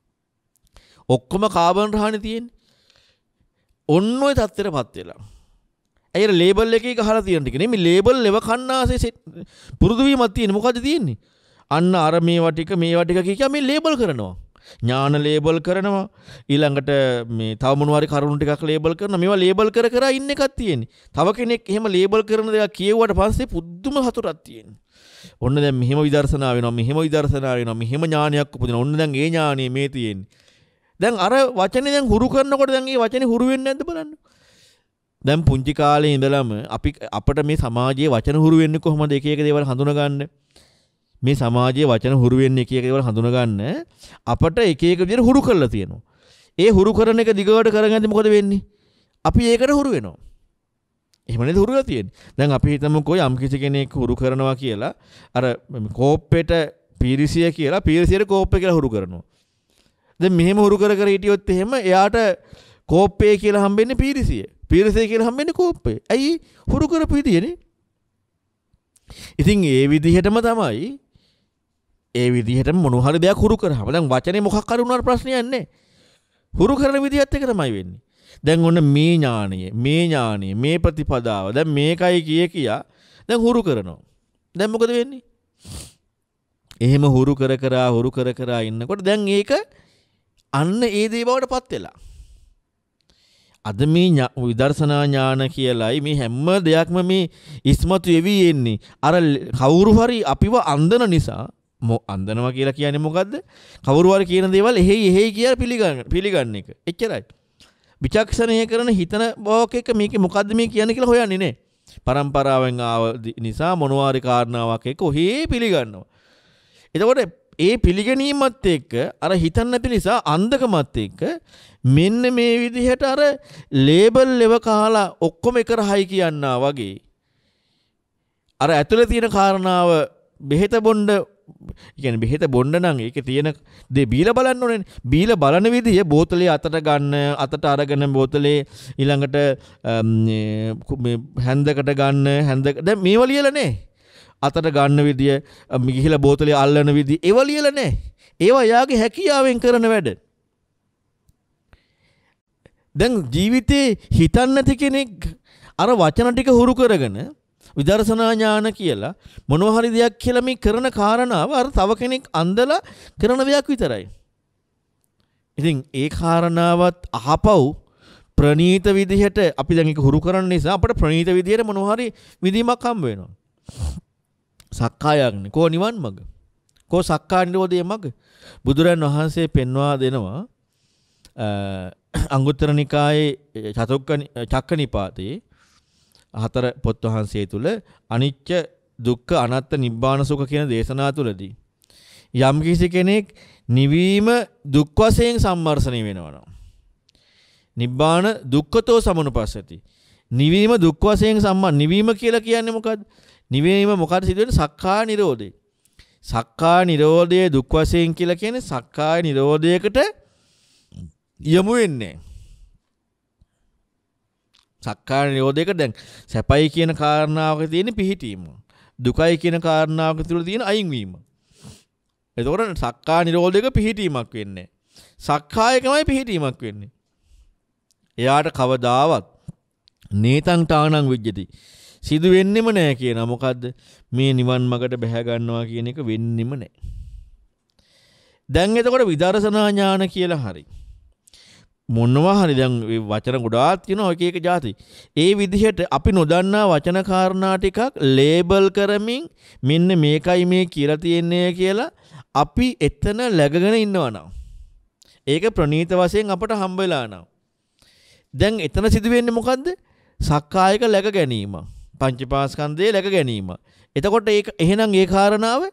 ඔක්කොම කාබන් රහනේ තියෙන්නේ. ඔන්න ඔය තත්ත්වෙටපත් වෙලා. අයියර ලේබල් එකේ ගහලා තියෙන ටික නෙමෙයි ලේබල් ලෙව කන්නාසේ පුරුදු වීමක් තියෙන්නේ. මොකද තියෙන්නේ? අන්න අර මේවා ටික මේවා ටික කිය කිය මේ ලේබල් කරනවා. ඥාන ලේබල් කරනවා. ඊළඟට මේ තව මොනවාරි කරුණු ටිකක් ලේබල් කරනවා. මේවා ලේබල් කර කර ඉන්න එකක් තියෙන්නේ. තව කෙනෙක් එහෙම ලේබල් කරන දේවල් කියුවට පස්සේ පුදුම සතුටක් තියෙනවා. ඔන්න දැන් මෙහෙම විදර්ශනා වෙනවා මෙහෙම විදර්ශනා වෙනවා මෙහෙම ඥානයක් උපදිනවා. ඔන්න දැන් ඒ ඥානිය මේ තියෙන්නේ. දැන් අර වචනේ දැන් හුරු කරනකොට දැන් ඒ වචනේ හුරු වෙන්නේ නැද්ද බලන්න. දැන් පුංචි කාලේ ඉඳලම අපි අපිට මේ සමාජයේ වචන හුරු වෙන්නේ කොහොමද? එක එක දේවල් හඳුනා ගන්න. මේ සමාජයේ වචන හුරු වෙන්නේ එක එක දේවල් හඳුනා ගන්න අපට එක එක විදිහට හුරු කරලා තියෙනවා. ඒ හුරු කරන එක දිගට කරගෙන යද්දි මොකද වෙන්නේ? අපි ඒකට හුරු වෙනවා. එහෙම නේද හුරුලා තියෙන්නේ. දැන් අපි හිතමුකෝ යම් කිසි කෙනෙක් හුරු කරනවා කියලා අර කෝප්පෙට පීරිසිය කියලා පීරිසියට කෝප්පේ කියලා හුරු කරනවා. දැන් මෙහෙම හුරු කර කර හිටියොත් එහෙම එයාට කෝප්පේ කියලා හම්බෙන්නේ පීරිසිය. පීරිසිය කියලා හම්බෙන්නේ කෝප්පේ. ඇයි හුරු කරපු විදියනේ? ඉතින් ඒ විදිහටම තමයි ඒ විදිහටම මොනවා හරි දෙයක් හුරු කරාම දැන් වචනේ මොකක් හරි වුණාට ප්‍රශ්නයක් නැහැ. හුරු කරන විදිහත් එක තමයි වෙන්නේ. දැන් ඔන්න මේ ඥානය, මේ ඥානය, මේ ප්‍රතිපදාව දැන් මේකයි කිය කියා දැන් හුරු කරනවා. දැන් මොකද වෙන්නේ? එහෙම හුරු කර කර හුරු කර කර ඉන්නකොට දැන් ඒක අන්න ඒ දේ බවටපත් වෙලා. අද මේ විදර්ශනා ඥාන කියලායි මේ හැම දෙයක්ම මේ ඉස්මතු වෙවි එන්නේ. අර කවුරු හරි අපිව අන්දන නිසා අන්දනවා කියලා කියන්නේ මොකද්ද? කවුරු හරි කියන දේවල් එහෙයි එහෙයි කියලා පිළිගන්න පිළිගන්න එක. එච්චරයි. විචක්ෂණය කරන හිතන බවක් එක මේක මොකද්ද මේ කියන්නේ කියලා හොයන්නේ නැහැ. પરම්පරාවෙන් ආව නිසා මොනවාරි කාරණාවක් එක ඔහේ පිළිගන්නවා. එතකොට ඒ පිළිගැනීමත් එක්ක අර හිතන්න නැති නිසා අන්ධකමත් එක්ක මෙන්න මේ විදිහට අර ලේබල් එව කාලා ඔක්කොම එක රහයි කියනවා වගේ අර ඇතුලේ තියෙන කාරණාව බෙහෙත බොණ්ඩ කියන්නේ බෙහෙත බොණ්ඩ නම් ඒකේ තියෙන දේ බීලා බලන්න ඕනේ. බීලා බලන විදිය බෝතලේ අතට ගන්න අතට අරගෙන බෝතලේ ඊළඟට මේ හැන්දකට ගන්න හැන්ද දැන් මේව ලියලා නැහැ. අතට ගන්න විදිය ගිහිලා බෝතලේ අල්ලන විදිය ඒව ලියලා නැහැ. ඒවා යාගේ හැකියාවෙන් කරන වැඩ. දැන් ජීවිතේ හිතන්න නැති කෙනෙක් අර වචන ටික හුරු කරගෙන විදර්ශනා ඥාන කියලා මොනවා හරි දෙයක් කියලා මේ කරන කාරණාව අර තව කෙනෙක් අන්දලා කරන දෙයක් විතරයි. ඉතින් ඒ කාරණාවත් අහපව් ප්‍රනීත විදිහට අපි දැන් ඒක හුරු කරන නිසා අපිට ප්‍රනීත විදිහට මොනවා හරි විදීමක් හම්බ වෙනවා. සක්කායග්නේ කෝ නිවන් මඟ කෝ සක්කා නිරෝධයේ මඟ බුදුරන් වහන්සේ පෙන්වා දෙනවා අංගුත්තර නිකායේ චතුක්ක චක්කනිපාතේ හතර පොත් වහන්සේ තුල අනිච්ච දුක්ඛ අනාත්ම නිබ්බාන සුඛ කියන දේශනා තුලදී යම් කිසි කෙනෙක් නිවීම දුක් වශයෙන් සම්මර්ෂණය වෙනවා නම් නිබ්බාන දුක්ඛතෝ සමුනුපස්සති නිවීම දුක් වශයෙන් සම්මා නිවීම කියලා කියන්නේ මොකද්ද? නිවීම මොකද්ද සිදු වෙන්නේ? සක්කාය නිරෝධය. සක්කාය නිරෝධයේ දුක් වශයෙන් කියලා කියන්නේ සක්කාය නිරෝධයකට යමු වෙන්නේ. සක්කාය නිරෝධයක දැන් සැපයි කියන කාරණාවක තියෙන පිහිටීම. දුකයි කියන කාරණාවක තුල තියෙන අයින්වීම. එතකොට සක්කාය නිරෝධයක පිහිටීමක් වෙන්නේ. සක්කායකමයි පිහිටීමක් වෙන්නේ. එයාට කවදාවත් නේතං තානං විජ්ජති. සිදු වෙන්නෙම නැහැ කියනවා. මොකද්ද? මේ නිවන් මගට බැහැ ගන්නවා කියන එක වෙන්නෙම නැහැ. දැන් එතකොට විදර්ශනා ඥාන කියලා හරි. මොනවා හරි දැන් වචන ගොඩාක් තියෙනවා එක එක જાති. ඒ විදිහට අපි නොදන්නා වචන කාරණා ටිකක් ලේබල් කරමින් මෙන්න මේකයි මේ කියලා තියෙන්නේ කියලා අපි එතන läගගෙන ඉන්නවා නම් ඒක ප්‍රණීත වශයෙන් අපට හම්බ වෙලා නම් දැන් එතන සිදු වෙන්නේ මොකද්ද? සක්කායක läග ගැනීම. පංචපාස්කන්ධයේ läග ගැනීම. එතකොට ඒක එහෙනම් ඒ කාරණාව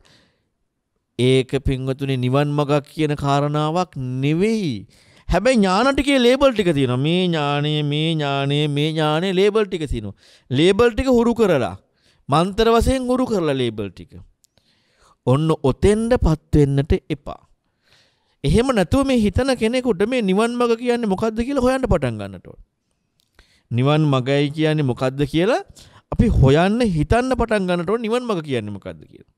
ඒක පින්වතුනි නිවන් මගක් කියන කාරණාවක් නෙවෙයි. හැබැයි ඥාන ටිකේ ලේබල් ටික තියෙනවා. මේ ඥානය, මේ ඥානය, මේ ඥානය ලේබල් ටික තියෙනවා. ලේබල් ටික හුරු කරලා, මන්ත්‍ර වශයෙන් හුරු කරලා ලේබල් ටික. ඔන්න ඔතෙන්ඩපත් වෙන්නට එපා. එහෙම නැතුව මේ හිතන කෙනෙකුට මේ නිවන් මඟ කියන්නේ මොකද්ද කියලා හොයන්න පටන් ගන්නට ඕන. නිවන් මගයි කියන්නේ මොකද්ද කියලා අපි හොයන්න හිතන්න පටන් ගන්නට ඕන නිවන් මඟ කියන්නේ මොකද්ද කියලා.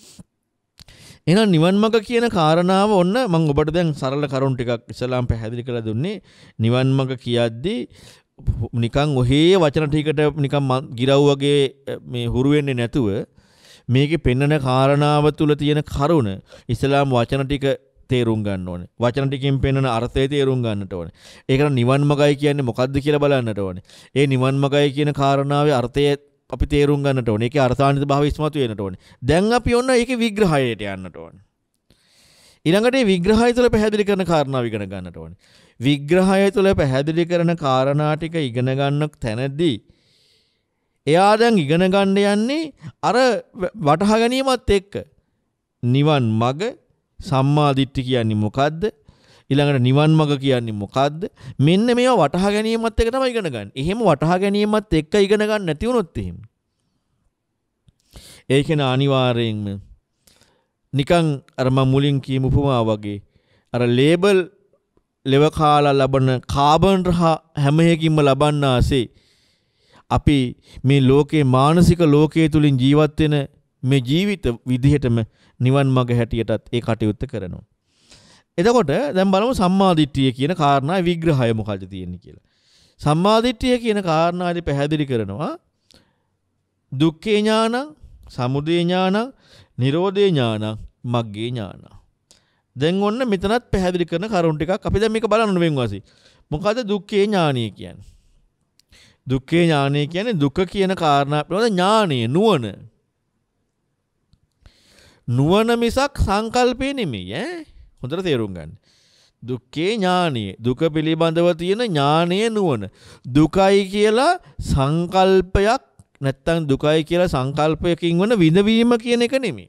එහෙනම් නිවන් මඟ කියන කාරණාව ඔන්න මම ඔබට දැන් සරල කරුණු ටිකක් ඉස්සලාම් පැහැදිලි කරලා දුන්නේ. නිවන් මඟ කියද්දී නිකන් ඔහේ වචන ටිකට නිකන් ගිරව් වගේ මේ හුරු වෙන්නේ නැතුව මේකේ පෙන්නන කාරණාව තුල තියෙන කරුණ ඉස්සලාම් වචන ටික තේරුම් ගන්න ඕනේ. වචන ටිකෙන් පෙන්නන අර්ථය තේරුම් ගන්නට ඕනේ. ඒකට නිවන් මඟයි කියන්නේ මොකද්ද කියලා බලන්නට ඕනේ. ඒ නිවන් මඟයි කියන කාරණාවේ අර්ථය අපි තේරුම් ගන්නට ඕනේ. ඒකේ අර්ථාන්විත භාවය ඉස්මතු වෙන්නට ඕනේ. දැන් අපි ඔන්න ඒකේ විග්‍රහයට යන්නට ඕනේ. ඊළඟට මේ විග්‍රහය තුළ පැහැදිලි කරන කාරණාව ඉගෙන ගන්නට ඕනේ. විග්‍රහය තුළ පැහැදිලි කරන කාරණා ටික ඉගෙන ගන්න තැනදී එයා දැන් ඉගෙන ගන්න යන්නේ අර වටහා ගැනීමත් එක්ක නිවන් මඟ සම්මා දිට්ඨි කියන්නේ මොකද්ද? ඊළඟට නිවන් මඟ කියන්නේ මොකද්ද? මෙන්න මේවා වටහා ගැනීමත් එක්ක තමයි ඉගෙන ගන්න. එහෙම වටහා ගැනීමත් එක්ක ඉගෙන ගන්න නැති වුණොත් එහෙම. ඒක න අනිවාර්යෙන්ම නිකන් අර මම මුලින් කියමු උපමා වගේ අර ලේබල් ලෙව කාලා ලබන කාබන් රහ හැම එකකින්ම ලබන්නාසේ අපි මේ ලෝකේ මානසික ලෝකයේ තුලින් ජීවත් වෙන මේ ජීවිත විදිහටම නිවන් මඟ හැටියටත් ඒ කටයුත්ත කරනවා. එතකොට දැන් බලමු සම්මාදිට්ඨිය කියන කාරණා විග්‍රහය මොකද තියෙන්නේ කියලා. සම්මාදිට්ඨිය කියන කාරණාදී පැහැදිලි කරනවා දුක්ඛේ ඥානං, සමුදය ඥානං, නිරෝධේ ඥානං, මග්ගේ ඥානං. දැන් ඔන්න මෙතනත් පැහැදිලි කරන කරුණු ටිකක් අපි දැන් මේක බලන්න වෙන වාසි. මොකද දුක්ඛේ ඥානය කියන්නේ? දුක්ඛේ ඥානය කියන්නේ දුක කියන කාරණා පිළිබඳ ඥානය, නුවණ. නුවණ මිසක් සංකල්පේ නෙමෙයි ඈ. හොඳට තේරුම් ගන්න. දුක්ඛේ ඥානය, දුක පිළිබඳව තියෙන ඥානය, නුවණ. දුකයි කියලා සංකල්පයක් නැත්තම් දුකයි කියලා සංකල්පයකින් වන විඳවීම කියන එක නෙමෙයි.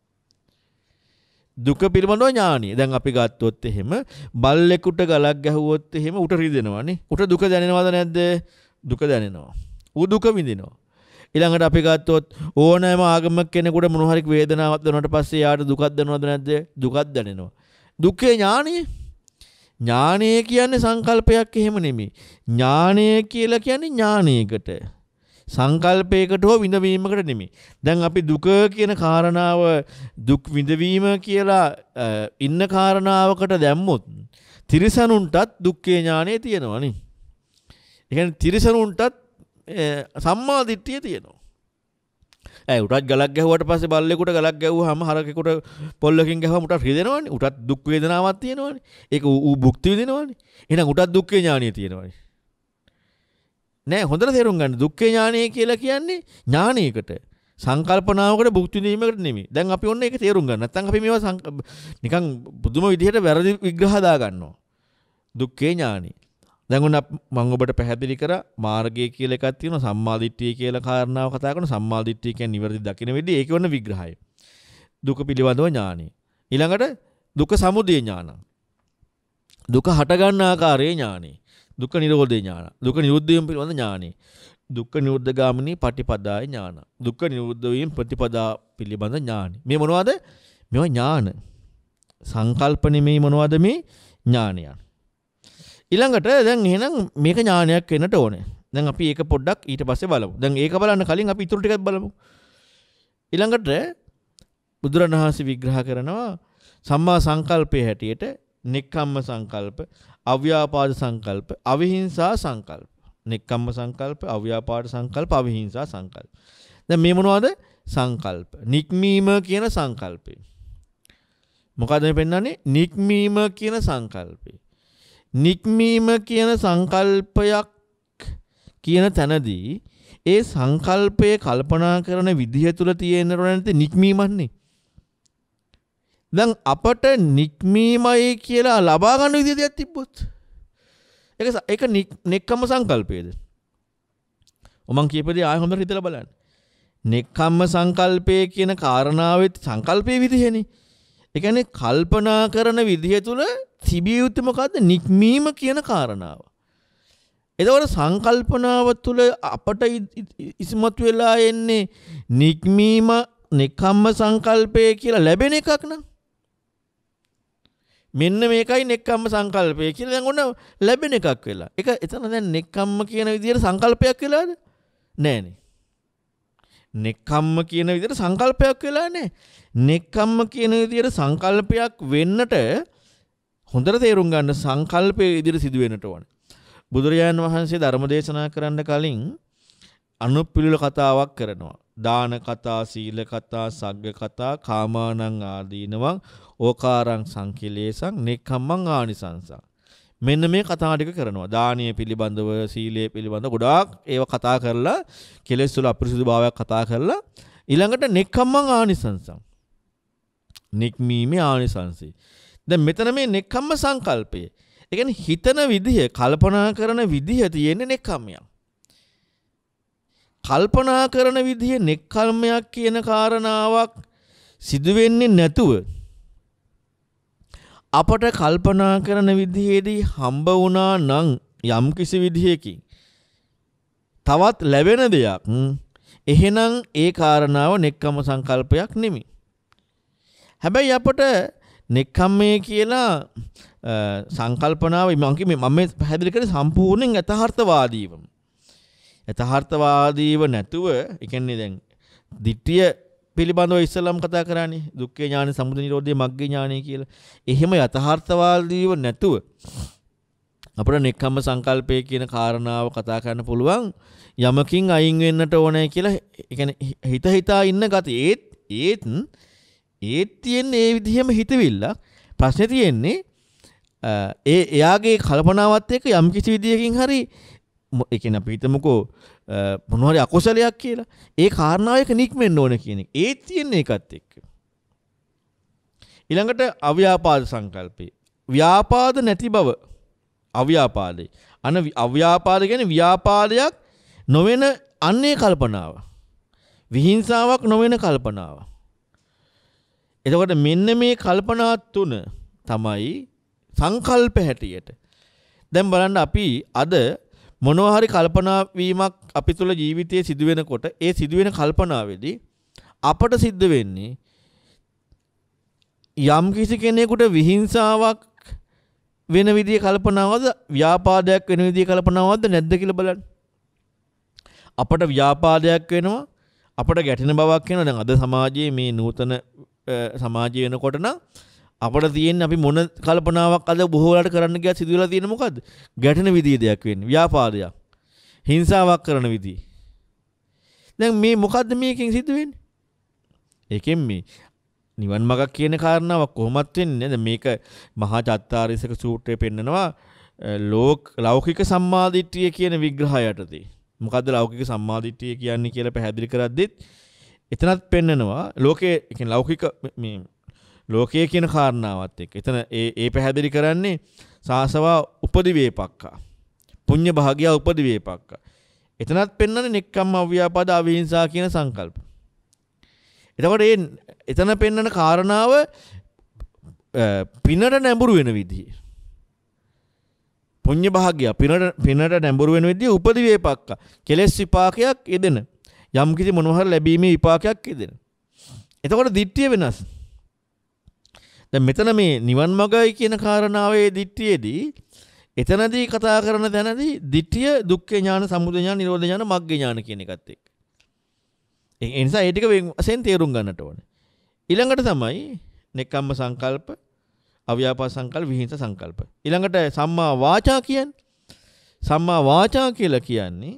දුක පිළිබඳව ඥානය. දැන් අපි ගත්තොත් එහෙම බල්ලෙකුට ගලක් ගැහුවොත් එහෙම උට රිදෙනවානේ. උට දුක දැනෙනවද නැද්ද? දුක දැනෙනවා. ඌ දුක විඳිනවා. ඊළඟට අපි ගත්තොත් ඕනෑම ආගමක් කෙනෙකුට මොන හරි වේදනාවක් දැනුණාට පස්සේ යාට දුකක් දැනනවද නැද්ද? දුකක් දැනෙනවා. දුක්ඛේ ඥානය. ඥානය කියන්නේ සංකල්පයක් එහෙම නෙමෙයි. ඥානය කියලා කියන්නේ ඥානයකට. සංකල්පයකට හෝ විඳවීමකට නෙමෙයි. දැන් අපි දුක කියන කාරණාව දුක් විඳවීම කියලා ඉන්න කාරණාවකට දැම්මොත් තිරිසනුන්ටත් දුක්ඛේ ඥානය තියෙනවනේ. ඒ කියන්නේ තිරිසනුන්ටත් සම්මා දිට්ඨිය තියෙනවා. ඇයි උටත් ගලක් ගැහුවට පස්සේ බල්ලෙකුට ගලක් ගැහුවාම හරකෙකුට පොල්ලකින් ගැහුවාම උටත් රිදෙනවනේ. උටත් දුක් වේදනාවක් තියෙනවනේ. ඒක ඌ භුක්ති විඳිනවනේ. එහෙනම් උටත් දුක්ඛේ ඥානය තියෙනවනේ. නෑ හොඳට තේරුම් ගන්න. දුක්ඛේ ඥානය කියලා කියන්නේ ඥානයකට. සංකල්පනාවකට භුක්ති විඳීමකට නෙමෙයි. දැන් අපි ඔන්න ඒක තේරුම් ගන්න. නැත්නම් අපි මේවා නිකන් බුදුම විදිහට වැරදි විග්‍රහ දා ගන්නවා. දුක්ඛේ ඥානය. දැන් උන මම ඔබට පැහැදිලි කරා මාර්ගය කියලා එකක් තියෙනවා. සම්මාදිට්ඨිය කියලා කාරණාව කතා කරන සම්මාදිට්ඨිය කියන්නේ නිවැරදි දකින වෙදී ඒක වන විග්‍රහය. දුක පිළිබඳව ඥානය. ඊළඟට දුක සමුදය ඥානං. දුක හට ගන්න ආකාරයේ ඥානය. දුක්ඛ නිරෝධේ ඥාන. දුක්ඛ නිරුද්ධ වීම පිළිබඳ ඥානය. දුක්ඛ නිරෝධ ගාමිනී පටිපදාය ඥාන. දුක්ඛ නිරෝධ වීම ප්‍රතිපදා පිළිබඳ ඥානය. මේ මොනවද? මේවා ඥාන. සංකල්ප නෙමෙයි මොනවද මේ ඥානයන්. ඊළඟට දැන් එහෙනම් මේක ඥානයක් වෙන්නට ඕනේ. දැන් අපි ඒක පොඩ්ඩක් ඊට පස්සේ බලමු. දැන් ඒක බලන්න කලින් අපි ඊටු ටිකක් බලමු. ඊළඟට බුදුරණවහන්සේ විග්‍රහ කරනවා සම්මා සංකල්පයේ හැටියට නෙක්ඛම්ම සංකල්ප, අව්‍යාපාද සංකල්ප, අවිහිංසා සංකල්ප. නෙක්ඛම්ම සංකල්ප, අව්‍යාපාද සංකල්ප, අවිහිංසා සංකල්ප. දැන් මේ මොනවද? සංකල්ප. නික්මීම කියන සංකල්පය. මොකද මේ පෙන්නන්නේ? නික්මීම කියන සංකල්පය. නික්මීම කියන සංකල්පයක් කියන තැනදී ඒ සංකල්පය කල්පනා කරන විදිහ තුල තියෙන නැති නික්මීමන්නේ. දැන් අපට නික්මීමයි කියලා ලබා ගන්න විදිහ දෙයක් තිබ්බොත් ඒක ඒක නෙක්ඛම්ම සංකල්පයේද? ඔමන් කියපදී ආයෙ හොඳට හිතලා බලන්න. නෙක්ඛම්ම සංකල්පය කියන කාරණාවේ සංකල්පයේ විදිහනේ. ඒ කියන්නේ කල්පනා කරන විදිහ තුල තිබිය යුත්තේ මොකද්ද? නික්මීම කියන කාරණාව. එතකොට සංකල්පනාව තුළ අපට ඉස්මතු වෙලා එන්නේ නික්මීම නෙක්ඛම්ම සංකල්පය කියලා ලැබෙන එකක් නම් මෙන්න මේකයි නෙක්ඛම්ම සංකල්පය කියලා දැන් ඔන්න ලැබෙන එකක් වෙලා. ඒක එතන දැන් නෙක්ඛම්ම කියන විදිහට සංකල්පයක් වෙලාද? නෑනේ. නෙක්ඛම්ම කියන විදිහට සංකල්පයක් වෙලා නෑ. නෙක්ඛම්ම කියන විදිහට සංකල්පයක් වෙන්නට හොඳට තේරුම් ගන්න සංකල්පයේ විදිහට සිදු වෙන්නට ඕනේ. බුදුරජාණන් වහන්සේ ධර්ම දේශනා කරන්න කලින් අනුපිළිවෙල කතාවක් කරනවා. දාන කතා, සීල කතා, සග්ග කතා, කාමානං ආදීනවං, ඕකාරං සංකිලේසං, නෙක්ඛම්මං ආනිසංසං. මෙන්න මේ කතා ටික කරනවා. දානීය පිළිබඳව, සීලයේ පිළිබඳව ගොඩාක් ඒව කතා කරලා, කෙලෙස් වල අපිරිසුදු භාවයක් කතා කරලා ඊළඟට නෙක්ඛම්මං ආනිසංසං. නික්මීමේ ආනිසංසය. දැන් මෙතන මේ නෙක්ඛම්ම සංකල්පය ඒ කියන්නේ හිතන විදිහ, කල්පනා කරන විදිහ තියෙන්නේ නෙක්ඛම්මයක්. කල්පනා කරන විදිහ නෙක්ඛම්මයක් කියන කාරණාවක් සිදු වෙන්නේ නැතුව අපට කල්පනා කරන විදිහේදී හම්බ වුණා නම් යම් කිසි විදිහකින් තවත් ලැබෙන දෙයක්, එහෙනම් ඒ කාරණාව නෙක්ඛම්ම සංකල්පයක් නෙමෙයි. හැබැයි අපට නෙක්ඛම්මේ කියලා සංකල්පනාව මම කිව්වේ මම මේ පැහැදිලි කරේ සම්පූර්ණයෙන් යථාර්ථවාදීව. යථාර්ථවාදීව නැතුව, ඒ කියන්නේ දැන් ditthිය පිළිබඳව ඉස්සලම් කතා කරන්නේ දුක්ඛේ ඥාන, සමුදය නිරෝධය, මග්ගේ ඥානය කියලා. එහෙම යථාර්ථවාදීව නැතුව අපිට නෙක්ඛම්ම සංකල්පය කියන කාරණාව කතා කරන්න පුළුවන් යමකින් අයින් වෙන්නට ඕනේ කියලා. ඒ කියන්නේ හිත හිතා ඉන්න ගතිය. ඒත් ඒත් ඒත් තියෙන්නේ ඒ විදිහම හිතවිල්ල. ප්‍රශ්නේ තියෙන්නේ ඒ එයාගේ කල්පනාවත් එක්ක යම් කිසි විදියකින් හරි ඒ කියන්නේ අපි හිතමුකෝ මොනවා හරි අකුසලයක් කියලා. ඒ කාරණාවයක නික්මෙන්න ඕන කියන එක. ඒත් තියෙන්නේ ඒකත් එක්ක. ඊළඟට අව්‍යාපාද සංකල්පේ. ව්‍යාපාද නැති බව. අව්‍යාපාදේ. අන අව්‍යාපාද කියන්නේ ව්‍යාපාදයක් නොවන අන්නේ කල්පනාව. විහිංසාවක් නොවන කල්පනාව. එතකොට මෙන්න මේ කල්පනා තුන තමයි සංකල්ප හැටියට. දැන් බලන්න අපි අද මොනවා හරි කල්පනා වීමක් අපි තුල ජීවිතයේ සිදු වෙනකොට ඒ සිදුවෙන කල්පනාවේදී අපට සිද්ධ වෙන්නේ යම් කිසි කෙනෙකුට විහිංසාවක් වෙන විදිහේ කල්පනාවක්ද, ව්‍යාපාදයක් වෙන විදිහේ කල්පනාවක්ද නැද්ද කියලා බලන්න. අපට ව්‍යාපාදයක් වෙනවා, අපට ගැටෙන බවක් වෙනවා. දැන් අද සමාජයේ මේ නූතන සමාජය වෙනකොට නම් අපට තියෙන්නේ අපි මොන කල්පනාවක් අද බොහෝ වෙලාට කරන්න ගියත් සිදු වෙලා තියෙන මොකද්ද? ගැටෙන විදිහේ දෙයක් වෙන්නේ. ව්‍යාපාදයක්. හිංසාවක් කරන විදිහ. දැන් මේ මොකද්ද මේකෙන් සිදු වෙන්නේ? ඒකෙන් මේ නිවන් මාර්ගක් කියන කාරණාවක් කොහොමත් වෙන්නේ නේද? මේක මහා චත්තාරීසක සූත්‍රයේ පෙන්නනවා ලෝක ලෞකික සම්මාදිට්ඨිය කියන විග්‍රහය යටතේ. මොකද්ද ලෞකික සම්මාදිට්ඨිය කියන්නේ කියලා පැහැදිලි කරද්දිත් එතනත් පෙන්නනවා ලෝකයේ කියන්නේ ලෞකික මේ ලෝකයේ කියන කාරණාවත් එක්ක. එතන ඒ ඒ පැහැදිලි කරන්නේ සාසවා උපදිවේපක්කා. පුඤ්ඤ භාගය උපදිවේපක්කා. එතනත් පෙන්නන්නේ නෙක්ඛම්ම අව්‍යාපාද අවිහිංසා කියන සංකල්ප. එතකොට ඒ එතන පෙන්නන කාරණාව පිනට නැඹුරු වෙන විදිහ. පුඤ්ඤ භාගය පිනට පිනට නැඹුරු වෙන විදිහ උපදිවේපක්කා. කෙලෙස් විපාකයක් යෙදෙන. යම් කිසි මොනවා හරි ලැබීමේ විපාකයක් යෙදෙන. එතකොට දිට්ඨිය වෙනස්. දැන් මෙතන මේ නිවන් මාර්ගය කියන කාරණාවේ දිට්ඨියේදී එතනදී කතා කරන තැනදී ditthිය දුක්ඛ ඥාන සමුදය ඥාන නිරෝධ ඥාන මග්ග ඥාන කියන එකත් එක්ක. ඒ නිසා ඒ ටික වෙනසෙන් තේරුම් ගන්නට ඕනේ. ඊළඟට තමයි නෙක්ඛම්ම සංකල්ප, අව්‍යාපාද සංකල්ප, විහිංස සංකල්ප. ඊළඟට සම්මා වාචා කියන්නේ. සම්මා වාචා කියලා කියන්නේ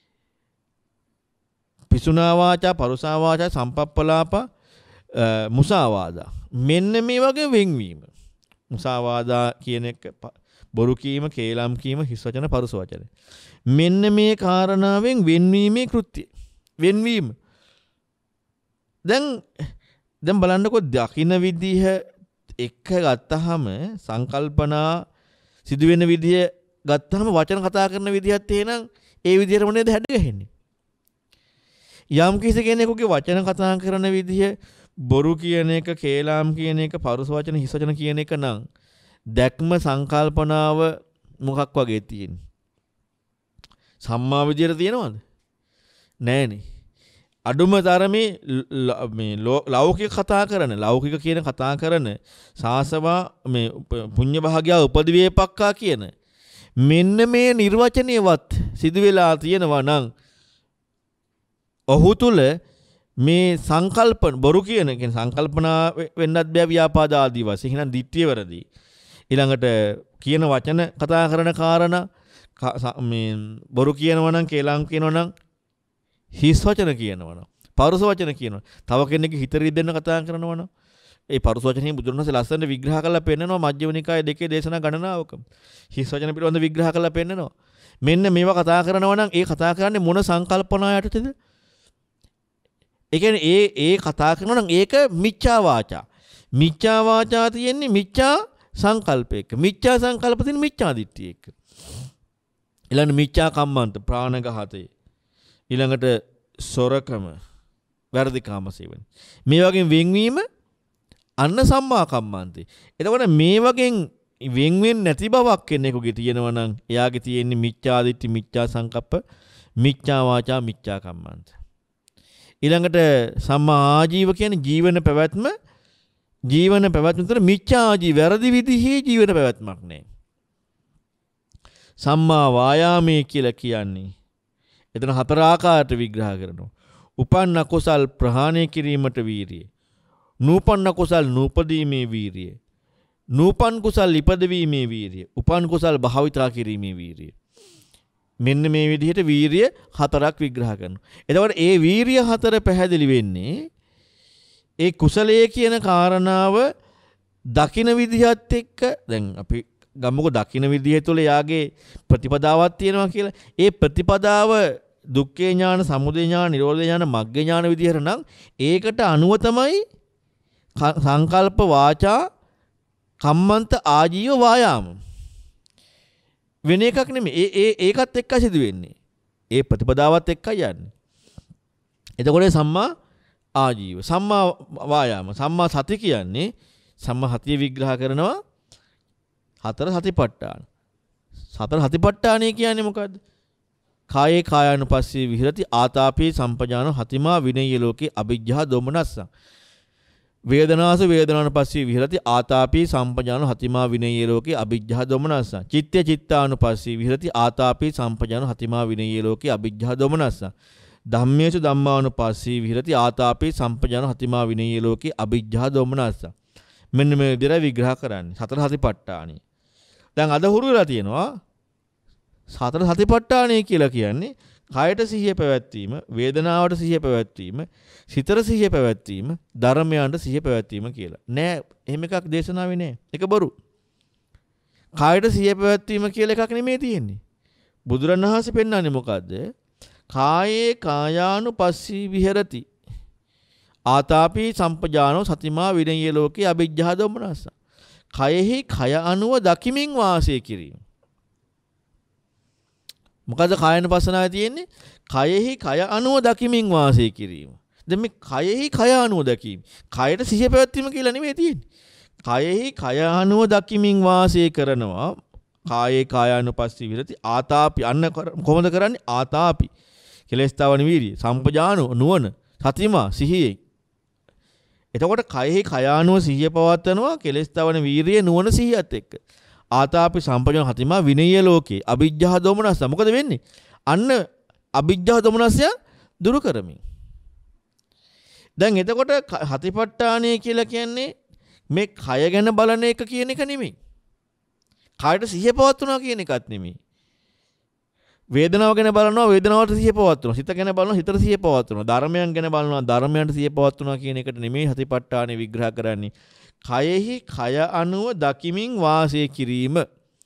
පිසුනා වාචා, පරුසා වාචා, සම්පප්පලාප, මුසාවාදා. මෙන්න මේ වගේ වෙන්වීම. මුසාවාදා කියන එක බොරු කීම, කේලම් කීම, හිස් වචන, පරුස වචන. මෙන්න මේ කාරණාවෙන් වෙන්වීමේ කෘත්‍යය. වෙන්වීම. දැන් දැන් බලන්නකො දකින්න විදිහ එක ගත්තාම සංකල්පනා සිදුවෙන විදිහ ගත්තාම වචන කතා කරන විදිහත් එහෙනම් ඒ විදිහටම නේද හැඩගැහෙන්නේ. යම් කිසි කෙනෙකුගේ වචන කතා කරන විදිහ බොරු කියන එක, කේලාම් කියන එක, පරුස වචන, හිස් වචන කියන එක නම් දැක්ම සංකල්පනාව මොකක් වගේ තියෙන්නේ? සම්මා විදියට තියෙනවද? නෑනේ. අඩුම තරමේ මේ ලෞකික කතා කරන, ලෞකික කියන කතා කරන සාසවා මේ පුඤ්ඤ භාග්‍ය උපදිවේපක්කා කියන මෙන්න මේ නිර්වචනයවත් සිදු වෙලා තියෙනවා නම් ඔහු තුල මේ සංකල්පන බොරු කියන කියන්නේ සංකල්පනා වෙන්නත් බෑ ව්‍යාපාද ආදී වශයෙන්. එහෙනම් ditthිය වැරදි. ඊළඟට කියන වචන කතා කරන කාරණා මේ බොරු කියනවා නම්, කේලම් කියනවා නම්, හිස් වචන කියනවා නම්, පරුස වචන කියනවා. තව කෙනෙක්ගේ හිත රිදෙන්න කතා කරනවා නම් ඒ පරුස වචනේ බුදුරණවහන්සේ ලස්සනට විග්‍රහ කරලා පෙන්නනවා මජ්ක්‍ධිම නිකායේ දෙකේ දේශනා ගණනාවක. හිස් වචන පිළිබඳ විග්‍රහ කරලා පෙන්නනවා. මෙන්න මේවා කතා කරනවා නම් ඒ කතා කරන්නේ මොන සංකල්පනා යටතේද? ඒ කියන්නේ ඒ ඒ කතා කරනවා නම් ඒක මිච්ඡා වාචා. මිච්ඡා වාචා තියෙන්නේ මිච්ඡා සංකල්පයක. මිච්ඡා සංකල්ප තියෙන මිච්ඡා දිට්ඨියක. ඊළඟ මිච්ඡා කම්මන්ත ප්‍රාණඝාතය. ඊළඟට සොරකම, වැරදි කාම සේවන. මේ වගේ වෙන්වීම අන්න සම්මා කම්මන්තේ. එතකොට මේ වගේ වෙන් වෙන්නේ නැති බවක් කෙනෙකුගේ තියෙනවා නම් එයාගේ තියෙන්නේ මිච්ඡා දිට්ඨි, මිච්ඡා සංකප්ප, මිච්ඡා වාචා, මිච්ඡා කම්මන්ත. ඊළඟට සම්මා ආජීව කියන්නේ ජීවන පැවැත්ම. ජීවන පැවැත්ම තුළ මිච්ඡා ආජීව වැරදි විදිහේ ජීවන පැවැත්මක් නැහැ. සම්මා වායාමයේ කියලා කියන්නේ එතන හතර ආකාරයට විග්‍රහ කරනවා. උපන්න කුසල් ප්‍රහාණය කිරීමට වීරිය. නූපන්න කුසල් නූපදීමේ වීරිය. නූපන් කුසල් ඉපදවීමේ වීරිය. උපන් කුසල් භාවිතා කිරීමේ වීරිය. මෙන්න මේ විදිහට වීරිය හතරක් විග්‍රහ කරනවා. එතකොට ඒ වීරිය හතර පැහැදිලි වෙන්නේ ඒ කුසලයේ කියන කාරණාව දකින විදිහත් එක්ක. දැන් අපි ගමුකෝ දකින විදිහ තුළ යාගේ ප්‍රතිපදාවක් තියෙනවා කියලා. ඒ ප්‍රතිපදාව දුක්ඛේ ඥාන, සමුදය ඥාන, නිරෝධ ඥාන, මග්ග ඥාන විදිහට නම් ඒකට අනුව තමයි සංකල්ප, වාචා, කම්මන්ත, ආජීව, වායාම වෙන එකක් නෙමෙයි. ඒ ඒ ඒකත් එක්ක සිදු වෙන්නේ. ඒ ප්‍රතිපදාවත් එක්ක යන්නේ. එතකොට සම්මා ආජීව, සම්මා වායාම, සම්මා සති කියන්නේ සම්මා සතිය විග්‍රහ කරනවා හතර සතිපට්ඨාන. සතර සතිපට්ඨානය කියන්නේ මොකද්ද? කායේ කායානුපස්සී විහෙරති ආතාපේ සම්පජාන හතිමා විනය්‍ය ලෝකේ අවිජ්ජා දොමනස්ස. වේදනාසු වේදනානුපස්සී විහෙරති ආතාපේ සම්පජාන හතිමා විනය්‍ය ලෝකේ අවිජ්ජා දොමනස්ස. චිත්ත චිත්තානුපස්සී විහෙරති ආතාපේ සම්පජාන හතිමා විනය්‍ය ලෝකේ අවිජ්ජා දොමනස්ස. ධම්මේසු ධම්මානුපස්සී විහෙරති ආතාපේ සම්පජාන හතිමා විනය්‍ය ලෝකේ අවිජ්ජා දොමනස්ස. මෙන්න මේ විදිහට විග්‍රහ කරන්නේ සතර සතිපට්ඨානෙ. දැන් අද හුරු වෙලා තියෙනවා සතර සතිපට්ඨානය කියලා කියන්නේ කායට සිහිය පැවැත්වීම, වේදනාවට සිහිය පැවැත්වීම, සිතට සිහිය පැවැත්වීම, ධර්මයන්ට සිහිය පැවැත්වීම කියලා. නෑ, එහෙම එකක් දේශනාවේ නෑ. ඒක බොරු. කායට සිහිය පැවැත්වීම කියලා එකක් නෙමෙයි තියෙන්නේ. බුදුරණවහන්සේ පෙන්නන්නේ මොකද්ද? කායේ කායානුපස්සී විහෙරති ආතාපි සම්පජානෝ සතිමා විනය්‍ය ලෝකේ අවිජ්ජා දොමනස්ස. කයෙහි කය අනුව දකිමින් වාසය කිරීම. මොකද කායනුපස්සනාවේ තියෙන්නේ? කයෙහි කය අනුව දකිමින් වාසය කිරීම. දැන් මේ කයෙහි කය අනුව දැකීම. කයට සිහිය පැවැත්වීම කියලා නෙමෙයි තියෙන්නේ. කයෙහි කය අනුව දකිමින් වාසය කරනවා. කායේ කායානුපස්සී විරති ආතාපි. අන්න කොහොමද කරන්නේ? ආතාපි. කෙලස්තාවන වීර්ය, සම්පජානෝ නුවණ, සතිමා සිහියේ. එතකොට කයෙහි කය අනුව සිහිය පවත්වනවා, කෙලස්තාවන වීර්ය නුවණ සිහියත් එක්ක. ආතාපි සම්පජාන හතිමා විනය ලෝකේ අවිජ්ජා දෝමනස්ස. මොකද වෙන්නේ? අන්න අවිජ්ජා දෝමනස්සය දුරු කරමින්. දැන් එතකොට හතිපට්ඨානය කියලා කියන්නේ මේ කය ගැන බලන එක කියන එක නෙමෙයි. කයට සිහිය පවත්වනවා කියන එකත් නෙමෙයි. වේදනාව ගැන බලනවා වේදනාවට සිහිය පවත්වනවා. සිත ගැන බලනවා හිතට සිහිය පවත්වනවා. ධර්මයන් ගැන බලනවා ධර්මයන්ට සිහිය පවත්වනවා කියන එකට නෙමෙයි හතිපට්ඨානෙ විග්‍රහ කරන්නේ. කයෙහි කය අනුව දකිමින් වාසය කිරීම.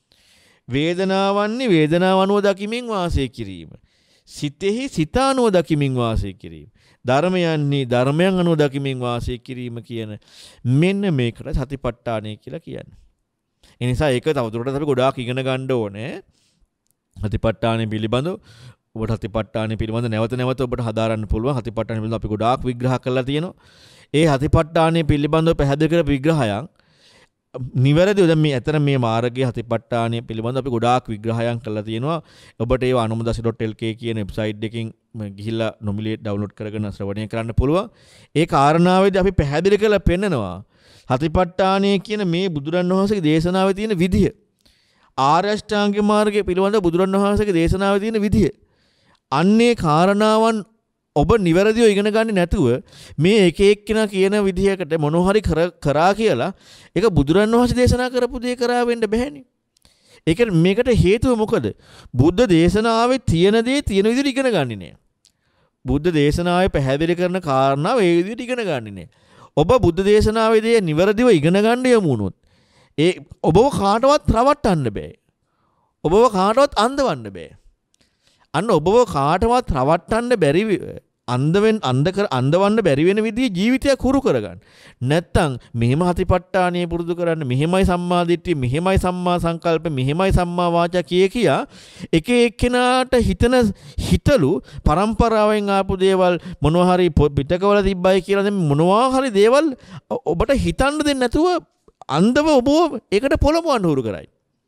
වේදනාවන්නේ වේදනාව අනුව දකිමින් වාසය කිරීම. සිතෙහි සිත අනුව දකිමින් වාසය කිරීම. ධර්මයන්නේ ධර්මයන් අනුව දකිමින් වාසය කිරීම කියන මෙන්න මේකට සතිපට්ඨානය කියලා කියන්නේ. ඒ නිසා ඒක තවදුරටත් අපි ගොඩාක් ඉගෙන ගන්න ඕනේ. හතිපට්ඨානය පිළිබඳව ඔබට හතිපට්ඨානය පිළිබඳව නැවත නැවත ඔබට හදාරන්න පුළුවන්. හතිපට්ඨානය පිළිබඳව අපි ගොඩාක් විග්‍රහ කරලා තියෙනවා. ඒ හතිපට්ඨානය පිළිබඳව පැහැදිලි කරපු විග්‍රහයන් නිවැරදිව දැන් මේ අතර මේ මාර්ගයේ හතිපට්ඨානය පිළිබඳව අපි ගොඩාක් විග්‍රහයන් කරලා තියෙනවා. ඔබට ඒව anomadassi dot l k කියන වෙබ්සයිට් එකකින් ගිහිල්ලා නොමිලේ ඩවුන්ලෝඩ් කරගෙන ශ්‍රවණය කරන්න පුළුවන්. ඒ කාරණාවේදී අපි පැහැදිලි කරලා පෙන්නනවා හතිපට්ඨානය කියන මේ බුදුරන් වහන්සේගේ දේශනාවේ තියෙන විදිය. ආර්ය අෂ්ටාංගික මාර්ගය පිළිබඳව බුදුරන් වහන්සේගේ දේශනාවේ තියෙන විදිය. අන්නේ කාරණාවන් ඔබ නිවැරදිව ඉගෙන ගන්නේ නැතුව මේ එක එක්කෙනා කියන විදිහකට මොනෝhari කරා කියලා ඒක බුදුරන් වහන්සේ දේශනා කරපු දේ කරා වෙන්න බෑනේ. ඒක මේකට හේතුව මොකද? බුද්ධ දේශනාවේ තියෙන දේ තියෙන විදිහට ඉගෙන ගන්නේ නෑ. බුද්ධ දේශනාවේ පැහැදිලි කරන කාරණාව ඒ විදිහට ඉගෙන ගන්නේ නෑ. ඔබ බුද්ධ දේශනාවේ දේ නිවැරදිව ඉගෙන ගන්න යමු වුණොත් ඒ ඔබව කාටවත් රවට්ටන්න බෑ. ඔබව කාටවත් අන්දවන්න බෑ. අන්න ඔබව කාටවත් රවට්ටන්න බැරි අන්දවෙන් අන්ද කර අන්දවන්න බැරි වෙන විදිහේ ජීවිතයක් හුරු කරගන්න. නැත්තම් මෙහෙම හතිපට්ඨානිය පුරුදු කරන්න, මෙහෙමයි සම්මා දිට්ඨිය, මෙහෙමයි සම්මා සංකල්ප, මෙහෙමයි සම්මා වාචා කිය කියා එක එක්කෙනාට හිතන හිතලු පරම්පරාවෙන් ආපු දේවල් මොනවා හරි පිටකවල තිබ්බයි කියලා දැන් මොනවා හරි දේවල් ඔබට හිතන්න දෙන්නේ නැතුව අන්දව ඔබ ඒකට පොළඹවන්න හුරු කරයි.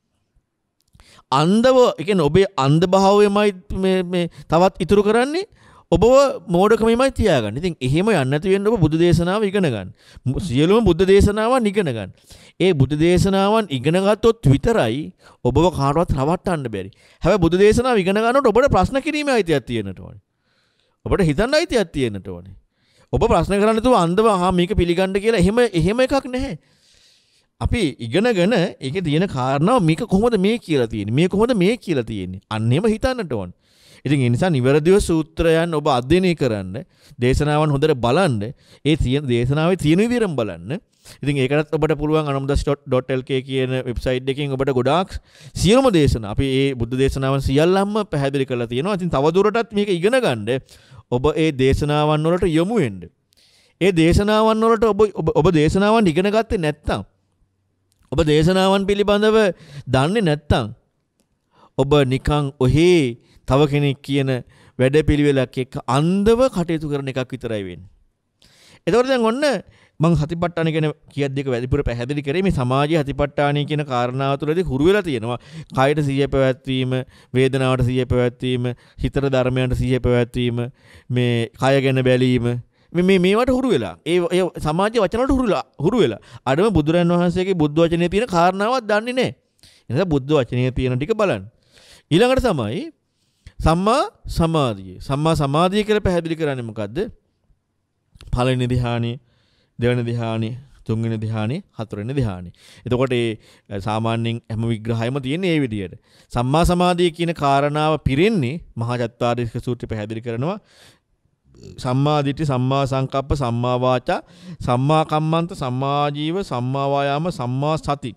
අන්දව ඒ කියන්නේ ඔබේ අන්ධ භාවයමයි මේ මේ තවත් ඉතුරු කරන්නේ ඔබව මෝඩකමයි තියාගන්න. ඉතින් එහෙම යන්නේ නැති වෙන්න ඔබ බුදු දේශනාව ඉගෙන ගන්න. සියලුම බුද්ධ දේශනාවන් ඉගෙන ගන්න. ඒ බුදු දේශනාවන් ඉගෙන ගත්තොත් විතරයි ඔබව කාටවත් රවට්ටන්න බැරි. හැබැයි බුදු දේශනාව ඉගෙන ගන්නකොට ඔබට ප්‍රශ්න කිරීමේ අයිතියක් තියෙන්නට ඕනේ. ඔබට හිතන්න අයිතියක් තියෙන්නට ඕනේ. ඔබ ප්‍රශ්න කරන්නේ නැතුව අන්දව ආ මේක පිළිගන්න කියලා එහෙම එහෙම එකක් නැහැ. අපි ඉගෙනගෙන ඒකේ තියෙන කාරණාව මේක කොහොමද මේ කියලා තියෙන්නේ මේ කොහොමද මේ කියලා තියෙන්නේ අන්නේම හිතන්නට ඕන. ඉතින් ඒ නිසා නිවැරදිව සූත්‍රයන් ඔබ අධ්‍යයනය කරන්න, දේශනාවන් හොඳට බලන්න, ඒ තියෙන දේශනාවේ තියෙන විදිහටම බලන්න. ඉතින් ඒකටත් ඔබට පුළුවන් anomadassi dot l k කියන වෙබ්සයිට් එකකින් ඔබට ගොඩාක් සියලුම දේශනා අපි ඒ බුද්ධ දේශනාවන් සියල්ලම පැහැදිලි කරලා තියෙනවා. ඉතින් තවදුරටත් මේක ඉගෙන ගන්න ඔබ ඒ දේශනාවන් වලට යොමු වෙන්න. ඒ දේශනාවන් වලට ඔබ ඔබ දේශනාවන් ඉගෙන ගත්තේ නැත්නම් ඔබ දේශනාවන් පිළිබඳව දන්නේ නැත්නම් ඔබ නිකන් ඔහේ තව කෙනෙක් කියන වැඩපිළිවෙලක් එක්ක අන්ධව කටයුතු කරන එකක් විතරයි වෙන්නේ. එතකොට දැන් ඔන්න මම හතිපට්ඨාන කියන කියද්දී එක වැඩිපුර පැහැදිලි කරේ මේ සමාජයේ හතිපට්ඨානී කියන කාරණාව තුළදී හුරු වෙලා තියෙනවා. කායට සිහිය පැවැත්වීම, වේදනාවට සිහිය පැවැත්වීම, හිතට ධර්මයන්ට සිහිය පැවැත්වීම, මේ කය ගැන බැලීම මේ මේවට හුරු වෙලා ඒ ඒ සමාජයේ වචන වලට හුරු වෙලා හුරු වෙලා අඩම බුදුරන් වහන්සේගේ බුද්ධ වචනේ තියෙන කාරණාවක් දන්නේ නැහැ. එහෙනම් බුද්ධ වචනේ තියෙන ටික බලන්න. ඊළඟට තමයි සම්මා සමාධිය. සම්මා සමාධිය කියලා පැහැදිලි කරන්නේ මොකද්ද? පළවෙනි ධ්‍යානෙ, දෙවෙනි ධ්‍යානෙ, තුන්වෙනි ධ්‍යානෙ, හතරවෙනි ධ්‍යානෙ. එතකොට ඒ සාමාන්‍යයෙන් හැම විග්‍රහයම තියෙන්නේ මේ විදිහට. සම්මා සමාධිය කියන කාරණාව පිරෙන්නේ මහා චත්තාරීෂක සූත්‍රය පැහැදිලි කරනවා. සම්මා දිට්ඨි, සම්මා සංකප්ප, සම්මා වාචා, සම්මා කම්මන්ත, සම්මා ජීව, සම්මා වායාම, සම්මා සති.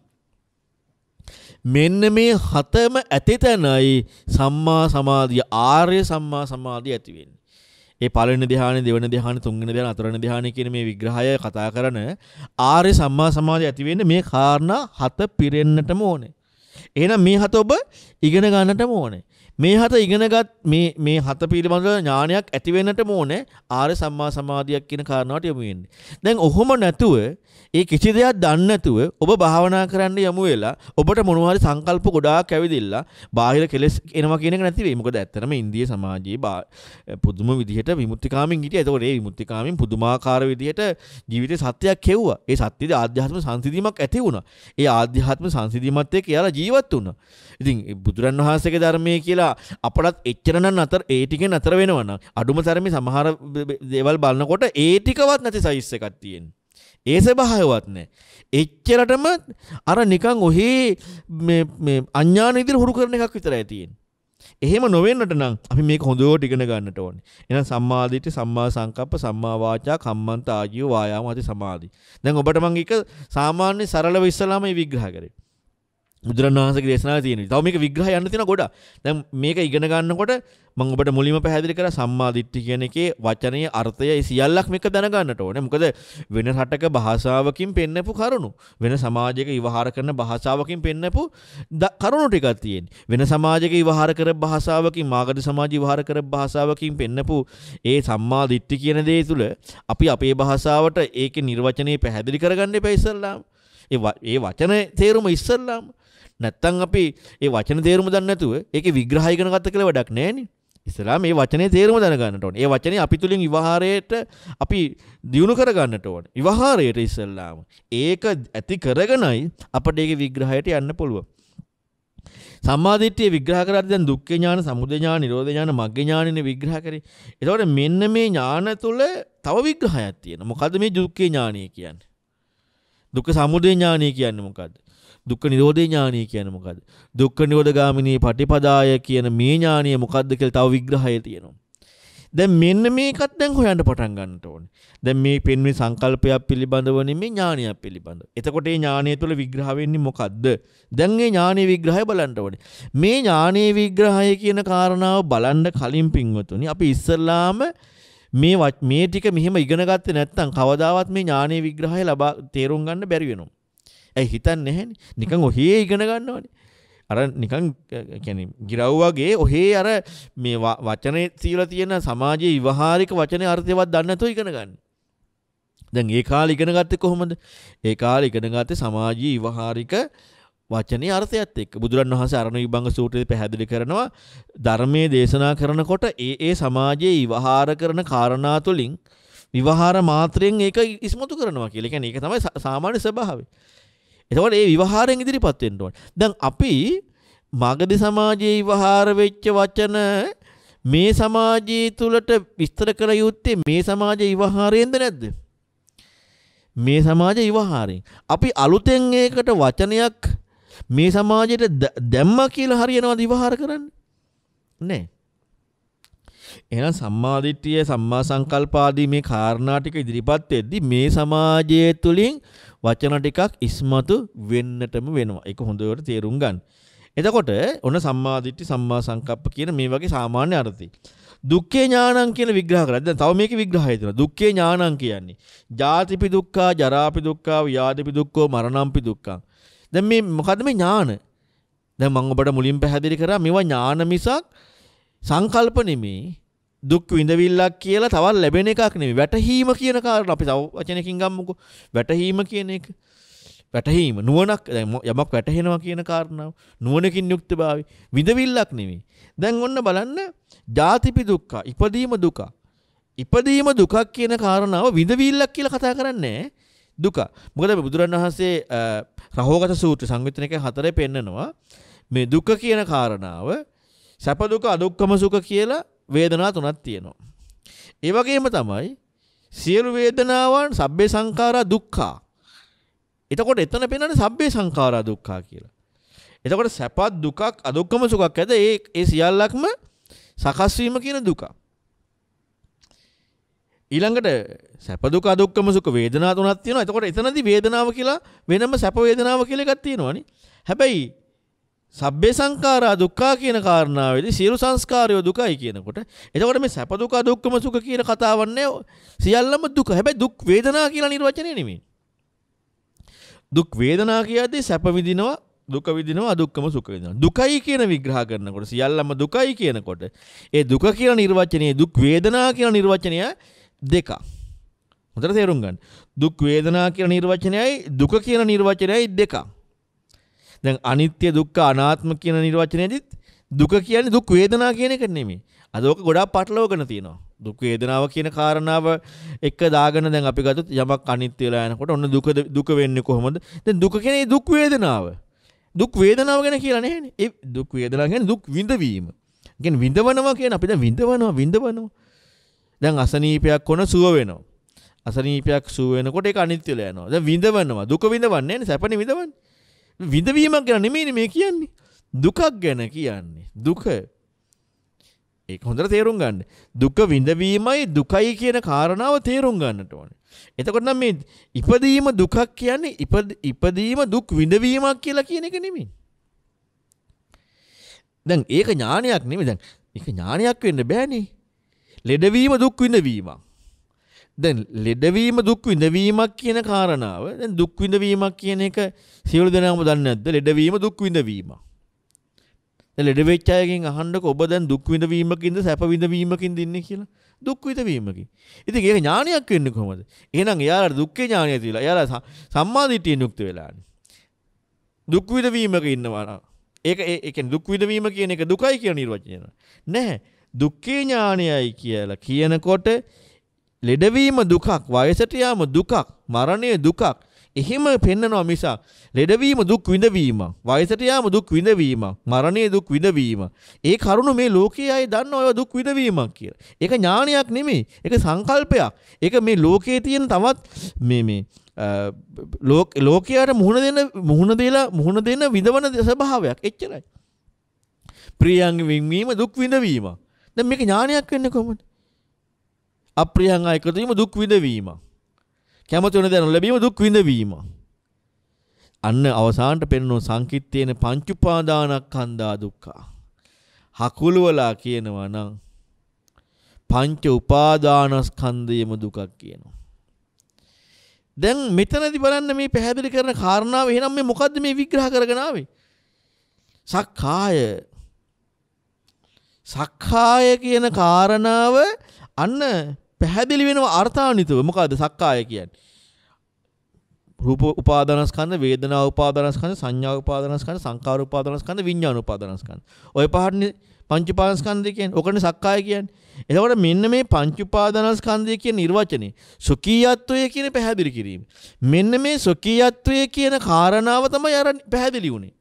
මෙන්න මේ හතම ඇති තැනයි සම්මා සමාධිය, ආර්ය සම්මා සමාධිය ඇති වෙන්නේ. ඒ පළවෙනි ධ්‍යානෙ, දෙවෙනි ධ්‍යානෙ, තුන්වෙනි ධ්‍යානෙ, හතරවෙනි ධ්‍යානෙ කියන මේ විග්‍රහය කතා කරන ආර්ය සම්මා සමාධිය ඇති වෙන්නේ මේ කාරණා හත පිරෙන්නටම ඕනේ. එහෙනම් මේ හත ඔබ ඉගෙන ගන්නටම ඕනේ. මේ හත ඉගෙනගත් මේ මේ හත පිළිබඳව ඥානයක් ඇති වෙන්නටම ඕනේ ආර්ය සම්මා සමාධියක් කියන කාරණාවට යමු වෙන්නේ. දැන් ඔහොම නැතුව ඒ කිසි දෙයක් දන්නේ නැතුව ඔබ භාවනා කරන්න යමු වෙලා ඔබට මොනවා හරි සංකල්ප ගොඩාක් ඇවිදිලා බාහිර කෙලෙස් එනවා කියන එක නැති වෙයි. මොකද ඇත්තටම ඉන්දිය සමාජයේ පුදුම විදිහට විමුක්තිකාමින් හිටියා. ඒතකොට ඒ විමුක්තිකාමින් පුදුමාකාර විදිහට ජීවිතේ සත්‍යයක් කෙවුවා. ඒ සත්‍යයේ ආධ්‍යාත්ම සංසිඳීමක් ඇති වුණා. ඒ ආධ්‍යාත්ම සංසිඳීමත් එක්ක එයාලා ජීවත් වුණා. ඉතින් බුදුරන් වහන්සේගේ ධර්මයේ කියලා අපටත් එච්චර නම් අතර ඒ ටිකෙන් අතර වෙනවා නම් අඩුම තරමේ සමහර දේවල් බලනකොට ඒ ටිකවත් නැති සයිස් එකක් තියෙනවා. ඒ ස්වභාවයවත් නැහැ. එච්චරටම අර නිකන් ඔහේ මේ මේ අඥාන විදිහට හුරු කරන එකක් විතරයි තියෙන්නේ. එහෙම නොවෙන්නට නම් අපි මේක හොඳට ඉගෙන ගන්නට ඕනේ. එහෙනම් සම්මා දිට්ඨි, සම්මා සංකප්ප, සම්මා වාචා, කම්මන්ත ආජීව, වායාම ආදී සමාධි. දැන් ඔබට මම එක සාමාන්‍ය සරලව ඉස්සලාම මේ විග්‍රහ කරේ. බුදුරණවහන්සේගේ දේශනාවේ තියෙනවා. තව මේක විග්‍රහය යන්න තියෙනවා ගොඩක්. දැන් මේක ඉගෙන ගන්නකොට මම ඔබට මුලින්ම පැහැදිලි කරා සම්මා දිට්ඨි කියන එකේ වචනයේ අර්ථය ඒ සියල්ලක් මේක දැනගන්නට ඕනේ. මොකද වෙන රටක භාෂාවකින් පෙන්නපු කරුණු, වෙන සමාජයක විවහාර කරන භාෂාවකින් පෙන්නපු කරුණු ටිකක් තියෙනවා. වෙන සමාජයක විවහාර කර භාෂාවකින්, මාගධ සමාජ විවහාර කර භාෂාවකින් පෙන්නපු ඒ සම්මා දිට්ඨි කියන දේ තුල අපි අපේ භාෂාවට ඒකේ නිර්වචනය පැහැදිලි කරගන්න එපා ඉස්සල්ලාම. ඒ ඒ වචන තේරුම ඉස්සල්ලාම නැත්තම් අපි ඒ වචන තේරුම දන්නේ නැතුව ඒකේ විග්‍රහය ඉගෙන ගත්ත කියලා වැඩක් නැහැනේ. ඉස්සලා මේ වචනේ තේරුම දැනගන්නට ඕනේ. ඒ වචනේ අපි තුලින් විවහාරයට අපි දියුණු කරගන්නට ඕනේ. විවහාරයට ඉස්සලාම ඒක ඇති කරගෙනයි අපිට ඒකේ විග්‍රහයට යන්න පුළුවන්. සම්මාදිට්ඨිය විග්‍රහ කරද්දී දැන් දුක්ඛ ඥාන, සමුදය ඥාන, නිරෝධ ඥාන, මග්ග ඥානනේ විග්‍රහ කරේ. ඒතකොට මෙන්න මේ ඥාන තුල තව විග්‍රහයක් තියෙනවා. මොකද්ද මේ දුක්ඛ ඥානය කියන්නේ? දුක්ඛ සමුදය ඥානය කියන්නේ මොකද්ද? දුක්ඛ නිරෝධේ ඥානය කියන්නේ මොකද්ද? දුක්ඛ නිරෝධගාමිනී පටිපදාය කියන මේ ඥානය මොකද්ද කියලා තව විග්‍රහය තියෙනවා. දැන් මෙන්න මේකත් දැන් හොයන්න පටන් ගන්නට ඕනේ. දැන් මේ පෙන්වන සංකල්පයක් පිළිබඳව නෙමෙයි ඥානයක් පිළිබඳව. එතකොට මේ ඥානය තුළ විග්‍රහ වෙන්නේ මොකද්ද? දැන් මේ ඥානයේ විග්‍රහය බලන්න ඕනේ. මේ ඥානයේ විග්‍රහය කියන කාරණාව බලන්න කලින් පින්වතුනි අපි ඉස්සල්ලාම මේ මේ ටික මෙහෙම ඉගෙන ගත්තේ නැත්නම් කවදාවත් මේ ඥානයේ විග්‍රහය ලබා තේරුම් ගන්න බැරි වෙනවා. ඇයි හිතන්නේ නැහැනේ. නිකන් ඔහේ ඉගෙන ගන්නවනේ. අර නිකන් කියන්නේ ගිරව් වගේ ඔහේ අර මේ වචනේ තියලා තියෙන සමාජයේ විවහාරික වචනේ අර්ථයවත් දන්නේ නැතුව ඉගෙන ගන්න. දැන් ඒ කාලේ ඉගෙන ගත්තේ කොහොමද? ඒ කාලේ ඉගෙන ගත්තේ සමාජීය විවහාරික වචනේ අර්ථයත් එක්ක. බුදුරන් වහන්සේ අරණ විභංග සූත්‍රයේ පැහැදිලි කරනවා ධර්මයේ දේශනා කරනකොට ඒ ඒ සමාජයේ විවහාර කරන කාරණා තුලින් විවහාර මාත්‍රයෙන් ඒක ඉස්මතු කරනවා කියලා. ඒ කියන්නේ ඒක තමයි සාමාන්‍ය ස්වභාවය. එතකොට ඒ විවහාරයෙන් ඉදිරිපත් වෙන්න ඕනේ. දැන් අපි මාගධ සමාජයේ විවහාර වෙච්ච වචන මේ සමාජයේ තුලට විස්තර කර යුත්තේ මේ සමාජයේ විවහාරයෙන්ද නැද්ද? මේ සමාජයේ විවහාරයෙන්. අපි අලුතෙන් ඒකට වචනයක් මේ සමාජයට දැම්ම කියලා හරියනවද විවහාර කරන්න? නෑ. එහෙනම් සම්මා දිට්ඨිය, සම්මා සංකල්ප ආදී මේ කාරණා ටික ඉදිරිපත් වෙද්දී මේ සමාජයේ තුලින් වචන ටිකක් ඉස්මතු වෙන්නටම වෙනවා. ඒක හොඳට තේරුම් ගන්න. එතකොට ඔන්න සම්මා දිට්ඨි, සම්මා සංකප්ප කියන මේ වගේ සාමාන්‍ය අර්ථي. දුක්ඛේ ඥානං කියන විග්‍රහ කරා. දැන් තව මේකේ විග්‍රහය තියෙනවා. දුක්ඛේ ඥානං කියන්නේ ජාතිපි දුක්ඛා, ජරාපි දුක්ඛා, ව්‍යාධිපි දුක්ඛෝ, මරණම්පි දුක්ඛං. දැන් මේ මොකද්ද මේ ඥාන? දැන් මම ඔබට මුලින් පැහැදිලි කරා මේවා ඥාන මිසක් සංකල්ප නෙමෙයි. දුක් විඳවිල්ලක් කියලා තවත් ලැබෙන එකක් නෙමෙයි. වැටහීම කියන කාරණා අපි තව වචනකින් ගමුකෝ. වැටහීම කියන එක. වැටහීම නුවණක් යමක් වැටහෙනවා කියන කාරණාව. නුවණකින් යුක්තභාවය. විඳවිල්ලක් නෙමෙයි. දැන් ඔන්න බලන්න ජාතිපි දුක්ඛ, ඉපදීම දුක. ඉපදීම දුකක් කියන කාරණාව විඳවිල්ලක් කියලා කතා කරන්නේ දුක. මොකද බුදුරණවහන්සේ රහෝගත සූත්‍ර සංයුත්තනිකේ හතරේ පෙන්නනවා මේ දුක කියන කාරණාව සැප දුක, අදුක්කම සුඛ කියලා වේදනා තුනක් තියෙනවා. ඒ වගේම තමයි සියලු වේදනාවන් සබ්බේ සංඛාරා දුක්ඛා. එතකොට එතන පෙන්නන්නේ සබ්බේ සංඛාරා දුක්ඛා කියලා. එතකොට සැපත් දුකක් අදුක්කම සුඛක් ඇද ඒ ඒ සියල්ලක්ම සකස් වීම කියන දුක. ඊළඟට සැප දුක අදුක්කම සුඛ වේදනා තුනක් තියෙනවා. එතකොට එතනදී වේදනාව කියලා වෙනම සැප වේදනාව කියලා එකක් තියෙනවානේ. හැබැයි සබ්බේ සංඛාරා දුක්ඛා කියන කාරණාවේදී සියලු සංස්කාරයෝ දුකයි කියනකොට එතකොට මේ සැප දුක දුක්ඛම සුඛ කියන කතාවක් නෑ සියල්ලම දුක. හැබැයි දුක් වේදනා කියලා නිර්වචනය නෙමෙයි. දුක් වේදනා කියද්දී සැප විඳිනවා දුක විඳිනවා අදුක්කම සුඛ විඳිනවා. දුකයි කියන විග්‍රහ කරනකොට සියල්ලම දුකයි කියනකොට ඒ දුක කියන නිර්වචනයේ දුක් වේදනා කියන නිර්වචනය දෙකක්. හොඳට තේරුම් ගන්න. දුක් වේදනා කියන නිර්වචනයයි දුක කියන නිර්වචනයයි දෙකක්. දැන් අනිත්‍ය දුක්ඛ අනාත්ම කියන නිර්වචනයේදීත් දුක කියන්නේ දුක් වේදනා කියන එක නෙමෙයි. අද ඔක ගොඩාක් පටලවගෙන තියෙනවා. දුක් වේදනාව කියන කාරණාව එක දාගෙන දැන් අපි ගත්තොත් යමක් අනිත්‍ය වෙලා යනකොට ඔන්න දුක දුක වෙන්නේ කොහොමද? දැන් දුක කියන්නේ දුක් වේදනාව. දුක් වේදනාව ගැන කියලා නැහැනේ. ඒ දුක් වේදනාව කියන්නේ දුක් විඳවීම. කියන්නේ විඳවනවා කියන අපි දැන් විඳවනවා විඳවනවා. දැන් අසනීපයක් කොන සුව වෙනවා. අසනීපයක් සුව වෙනකොට ඒක අනිත්‍ය වෙලා යනවා. දැන් විඳවනවා. දුක විඳවන්නේ නැහැ නේ. සැපනේ විඳවන්නේ. විඳවීමක් ගැන නෙමෙයිනේ මේ කියන්නේ. දුකක් ගැන කියන්නේ. දුක. ඒක හොඳට තේරුම් ගන්න. දුක විඳවීමයි දුකයි කියන කාරණාව තේරුම් ගන්නට ඕනේ. එතකොට නම් මේ ඉපදීම දුකක් කියන්නේ ඉපදීම දුක් විඳවීමක් කියලා කියන එක නෙමෙයි. දැන් ඒක ඥානයක් නෙමෙයි. දැන් ඒක ඥානයක් වෙන්න බෑනේ. ලෙඩවීම දුක් විඳවීමක්. දැන් ලෙඩවීම දුක් විඳවීමක් කියන කාරණාව දැන් දුක් විඳවීමක් කියන එක සියලු දෙනාම දන්නේ නැද්ද? ලෙඩවීම දුක් විඳවීමක්. දැන් ලෙඩ වෙච්ච අයගෙන් අහන්නකො ඔබ දැන් දුක් විඳවීමකින්ද සැප විඳවීමකින්ද ඉන්නේ කියලා? දුක් විඳවීමකින්. ඉතින් ඒක ඥානයක් වෙන්නේ කොහොමද? එහෙනම් එයාලා දුක්ඛේ ඥානය තියලා එයාලා සම්මාදිටියෙන් යුක්ත වෙලානේ. දුක් විඳවීමක ඉන්නවා නම් ඒක ඒ කියන්නේ දුක් විඳවීම කියන එක දුකයි කියන නිර්වචනය නැහැ. දුක්ඛේ ඥානයයි කියලා කියනකොට ලෙඩවීම දුකක්, වයසට යාම දුකක්, මරණය දුකක්. එහෙම පෙන්නනවා මිසක් ලෙඩවීම දුක් විඳවීම, වයසට යාම දුක් විඳවීම, මරණය දුක් විඳවීම. ඒ කරුණ මේ ලෝකයේ අය දන්නවා ඔය දුක් විඳවීමක් කියලා. ඒක ඥානයක් නෙමෙයි. ඒක සංකල්පයක්. ඒක මේ ලෝකයේ තියෙන තවත් මේ මේ ලෝකයට මුහුණ දෙන මුහුණ දෙලා මුහුණ දෙන විඳවන ස්වභාවයක්. එච්චරයි. ප්‍රියංග වින්වීම දුක් විඳවීම. දැන් මේක ඥානයක් වෙන්නේ කොහොමද? අප්‍රියංග එකතු වීම දුක් විඳවීම. කැමති වෙන දේ නොලැබීම දුක් විඳවීම. අන්න අවසානට පෙන්වන සංකිට්ඨේන පංච උපාදානස්කන්ධා දුක්ඛ. හකුලවලා කියනවා නම් පංච උපාදානස්කන්ධයම දුකක් කියනවා. දැන් මෙතනදී බලන්න මේ පැහැදිලි කරන කාරණාව එහෙනම් මේ මොකද්ද මේ විග්‍රහ කරගෙන ආවේ? සක්කාය. සක්කාය කියන කාරණාව අන්න පැහැදිලි වෙනවා අර්ථාන්විතව. මොකද්ද සක්කාය කියන්නේ? රූප උපාදානස්කන්ධ, වේදනා උපාදානස්කන්ධ, සංඥා උපාදානස්කන්ධ, සංකාර උපාදානස්කන්ධ, විඥාන උපාදානස්කන්ධ. ඔය පහන්නේ පංච උපාදානස්කන්ධය කියන්නේ. ඔකනේ සක්කාය කියන්නේ. එතකොට මෙන්න මේ පංච උපාදානස්කන්ධය කියන නිර්වචනේ සුඛීයත්වය කියන පැහැදිලි කිරීම. මෙන්න මේ සුඛීයත්වය කියන කාරණාව තමයි අර පැහැදිලි වුනේ.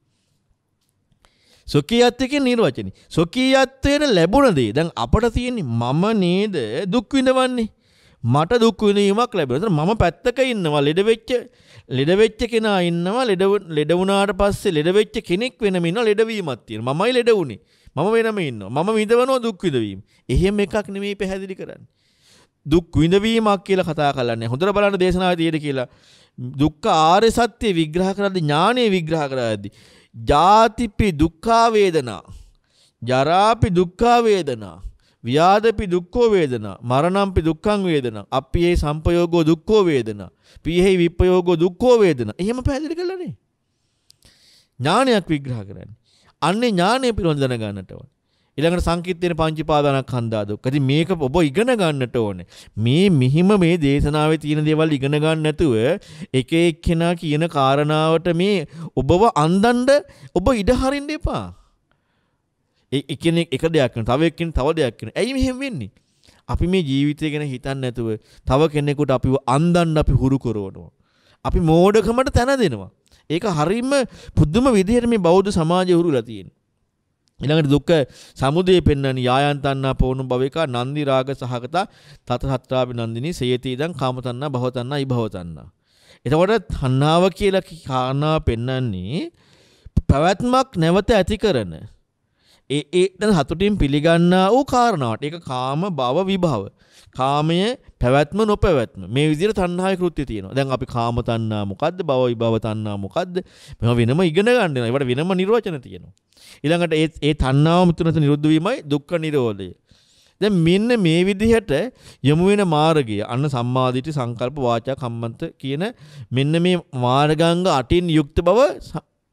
සුඛීයත්වය කියන නිර්වචනේ. සුඛීයත්වයට ලැබුණ දේ දැන් අපට තියෙන්නේ මම නේද දුක් විඳවන්නේ. මට දුක් විඳීමක් ලැබෙනවා. මම පැත්තක ඉන්නවා ලෙඩ වෙච්ච ලෙඩ වෙච්ච කෙනා ඉන්නවා ලෙඩ ලෙඩ වුණාට පස්සේ ලෙඩ වෙච්ච කෙනෙක් වෙනම ඉන්නවා ලෙඩවීමක් තියෙනවා. මමයි ලෙඩ වුනේ. මම වෙනම ඉන්නවා. මම විඳවනවා දුක් විඳවීම. එහෙම එකක් නෙමෙයි පැහැදිලි කරන්නේ. දුක් විඳවීමක් කියලා කතා කරන්නේ. හොඳට බලන්න දේශනාවේ තියෙද කියලා. දුක්ඛ ආර්ය සත්‍ය විග්‍රහ කරද්දී ඥානෙ විග්‍රහ කරද්දී ජාතිපි දුක්ඛා වේදනා, ජරාපි දුක්ඛා වේදනා, ව්‍යාධපි දුක්ඛෝ වේදනා, මරණම්පි දුක්ඛං වේදනා, අප්පියේ සම්පයෝගෝ දුක්ඛෝ වේදනා, පීහෙහි විප්පයෝගෝ දුක්ඛෝ වේදනා. එහෙම පැහැදිලි කරලානේ ඥානයක් විග්‍රහ කරන්නේ. අන්නේ ඥානය පිළිබඳ දැනගන්නට ඕනේ. ඊළඟට සංකිට්ඨේන පංච උපාදානස්කන්ධා දුක්ඛ. ඉතින් මේක ඔබ ඉගෙන ගන්නට ඕනේ. මේ මෙහිම මේ දේශනාවේ තියෙන දේවල් ඉගෙන ගන්න නැතුව එක එක්කෙනා කියන කාරණාවට මේ ඔබව අන්දන්න ඔබ ඉඩ හරින්න එපා. ඒ එකිනෙක එක දෙයක් කරන, තව එක්කෙනෙක් තව දෙයක් කරන. ඇයි මෙහෙම වෙන්නේ? අපි මේ ජීවිතය ගැන හිතන්නේ නැතුව තව කෙනෙකුට අපිව අන්දන්න අපි හුරු කරවනවා. අපි මෝඩකමට තැන දෙනවා. ඒක හරීම පුදුම විදිහට මේ බෞද්ධ සමාජය හුරුලා තියෙනවා. ඊළඟට දුක්ඛ සමුදය පෙන්වන්නේ යායන් තණ්හා පෝණු භවික නන්දි රාග සහගත තත සත්‍රාපි නන්දිනී සේයති ඉදං කාම තණ්හා භව තණ්හා ඊභව තණ්හා. එතකොට තණ්හාව කියලා කාරණා පෙන්වන්නේ පැවැත්මක් නැවත ඇති කරන ඒ ඒ දැන් හතුටින් පිළිගන්නා වූ කාරණාවට. ඒක කාම භව විභව. කාමය පැවැත්ම නොපැවැත්ම. මේ විදිහට තණ්හාවේ කෘත්‍ය තියෙනවා. දැන් අපි කාම තණ්හා මොකද්ද? භව විභව තණ්හා මොකද්ද? මේවා වෙනම ඉගෙන ගන්න වෙනවා. ඒවට වෙනම නිර්වචන තියෙනවා. ඊළඟට ඒ ඒ තණ්හාව මුතුනත නිරුද්ධ වීමයි දුක්ඛ නිරෝධය. දැන් මෙන්න මේ විදිහට යමු වෙන මාර්ගය අන්න සම්මාදිට්ඨි සංකල්ප වාචා කම්මන්ත කියන මෙන්න මේ මාර්ගාංග අටින් යුක්ත බව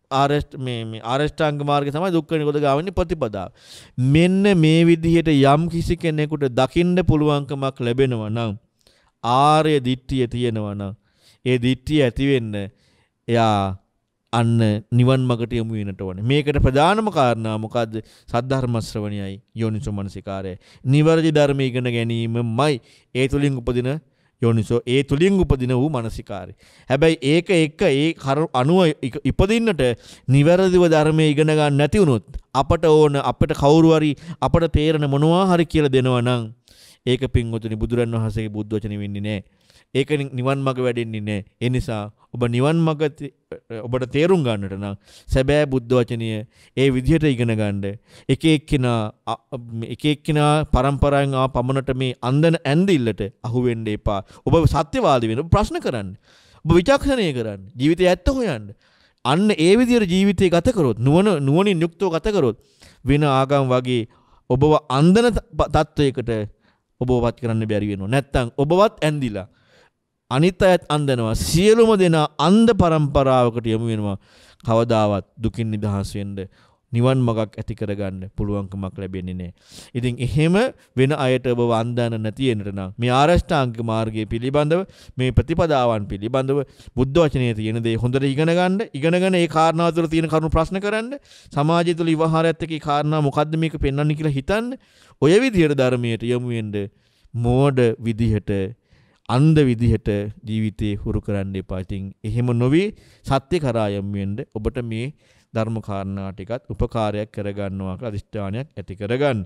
ආරෂ්ඨ මේ මේ ආරෂ්ඨාංග මාර්ගය තමයි දුක්ඛ නිරෝධ ගාමිනී ප්‍රතිපදාව. මෙන්න මේ විදිහට යම් කිසි කෙනෙකුට දකින්න පුළුවන්කමක් ලැබෙනවා නම් ආර්ය දිට්ඨිය තියෙනවා නම් ඒ දිට්ඨිය ඇති වෙන්න එයා අන්න නිවන් මාර්ගට යමු වෙනට ඕනේ. මේකට ප්‍රධානම කාරණා මොකද්ද? සද්ධර්ම ශ්‍රවණයයි යෝනිසෝ මනසිකාරයයි. නිවැරදි ධර්ම ඉගෙන ගැනීමයි ඒ තුලින් උපදින යෝනිසෝ ඒ තුලින් උපදින වූ මනසිකාරය. හැබැයි ඒක එක ඒ අනුව ඉපදින්නට නිවැරදිව ධර්මයේ ඉගෙන ගන්න නැති වුණොත් අපට ඕන අපිට කවුරු හරි අපට තේරෙන මොනවා හරි කියලා දෙනවා නම් ඒක පින්වතුනි බුදුරන් වහන්සේගේ බුද්ධ වචනේ වෙන්නේ නැහැ. ඒක නිවන් මඟ වැඩෙන්නේ නැහැ. ඒ නිසා ඔබ නිවන් මඟ ඔබට තේරුම් ගන්නට නම් සැබෑ බුද්ධ වචනය ඒ විදිහට ඉගෙන ගන්න. එක එක්කිනා එක එක්කිනා පරම්පරාවෙන් ආ පමණට මේ අන්දන ඇඳිල්ලට අහු වෙන්න එපා. ඔබ සත්‍යවාදී වෙන්න ප්‍රශ්න කරන්න. ඔබ විචක්ෂණය කරන්න. ජීවිතය ඇත්ත හොයන්න. අන්න ඒ විදිහට ජීවිතය ගත කරොත් නුවණ නුවණින් යුක්තව ගත කරොත් වෙන ආගම් වගේ ඔබව අන්දන තත්වයකට ඔබවත් කරන්න බැරි වෙනවා. නැත්තම් ඔබවත් ඇඳිලා අනිත් අයත් අන්දනවා. සියලුම දෙනා අන්ධ පරම්පරාවකට යමු වෙනවා. කවදාවත් දුකින් නිදහස් වෙන්න නිවන් මඟක් ඇති කරගන්න පුළුවන්කමක් ලැබෙන්නේ නැහැ. ඉතින් එහෙම වෙන අයට ඔබ වන්දන නැති වෙනට නම් මේ ආරෂ්ඨාංගික මාර්ගයේ පිළිබඳව මේ ප්‍රතිපදාවන් පිළිබඳව බුද්ධ වචනයේ තියෙන දේ හොඳට ඉගෙන ගන්න. ඉගෙනගෙන ඒ කාරණා තුළ තියෙන කරුණු ප්‍රශ්න කරන්න. සමාජය තුළ විවහාරයත් එක්ක ඒ කාරණා මොකද්ද මේක පෙන්වන්නේ කියලා හිතන්න. ඔය විදිහට ධර්මයට යමු වෙන්න මෝඩ විදිහට අන්ධ විදිහට ජීවිතේ හුරු කරන්න එපා. ඉතින් එහෙම නොවි සත්‍ය කරා යමු වෙන්න ඔබට මේ ධර්ම කාරණා ටිකත් උපකාරයක් කරගන්නවා කියලා අදිෂ්ඨානයක් ඇති කරගන්න.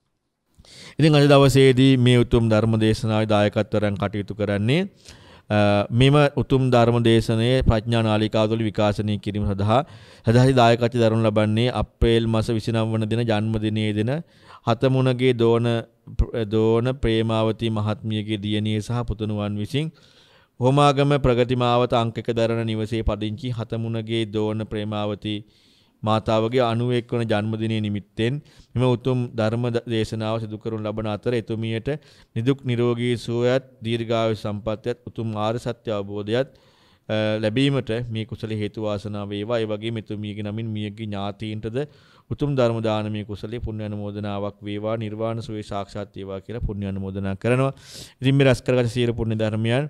ඉතින් අද දවසේදී මේ උතුම් ධර්ම දේශනාවේ දායකත්වයෙන් කටයුතු කරන්නේ මෙම උතුම් ධර්ම දේශනයේ ප්‍රඥා නාලිකාව තුළ විකාශනය කිරීම සඳහා සදාහි දායකත්වය දරනු ලබන්නේ අප්‍රේල් මාස විසිනව වන දින ජන්මදිනයේ දින හතමුණගේ දෝන දෝන ප්‍රේමාවති මහත්මියගේ දියණිය සහ පුතුණුවන් විසින් හෝමාගම ප්‍රගති මාවත අංක එක දරන නිවසේ පදිංචි හතමුණගේ දෝන ප්‍රේමාවති මාතාවගේ අනූ එක් වන ජන්මදිනය නිමිත්තෙන් මෙම උතුම් ධර්ම දේශනාව සිදු කරනු ලබන අතර එතුමියට නිදුක් නිරෝගී සුවයත් දීර්ඝායු සම්පන්නයත් උතුම් ආර්ය සත්‍ය අවබෝධයත් ලැබීමට මේ කුසල හේතු වාසනා වේවා. ඒ වගේම එතුමියගේ නමින් මියගේ ඥාතීන්ටද උතුම් ධර්ම දානමය කුසලයේ පුණ්‍ය අනුමෝදනාවක් වේවා. නිර්වාණ සුවේ සාක්ෂාත් වේවා කියලා පුණ්‍ය අනුමෝදනා කරනවා. ඉතින් මේ රැස් කරගත සියලු පුණ්‍ය ධර්මයන්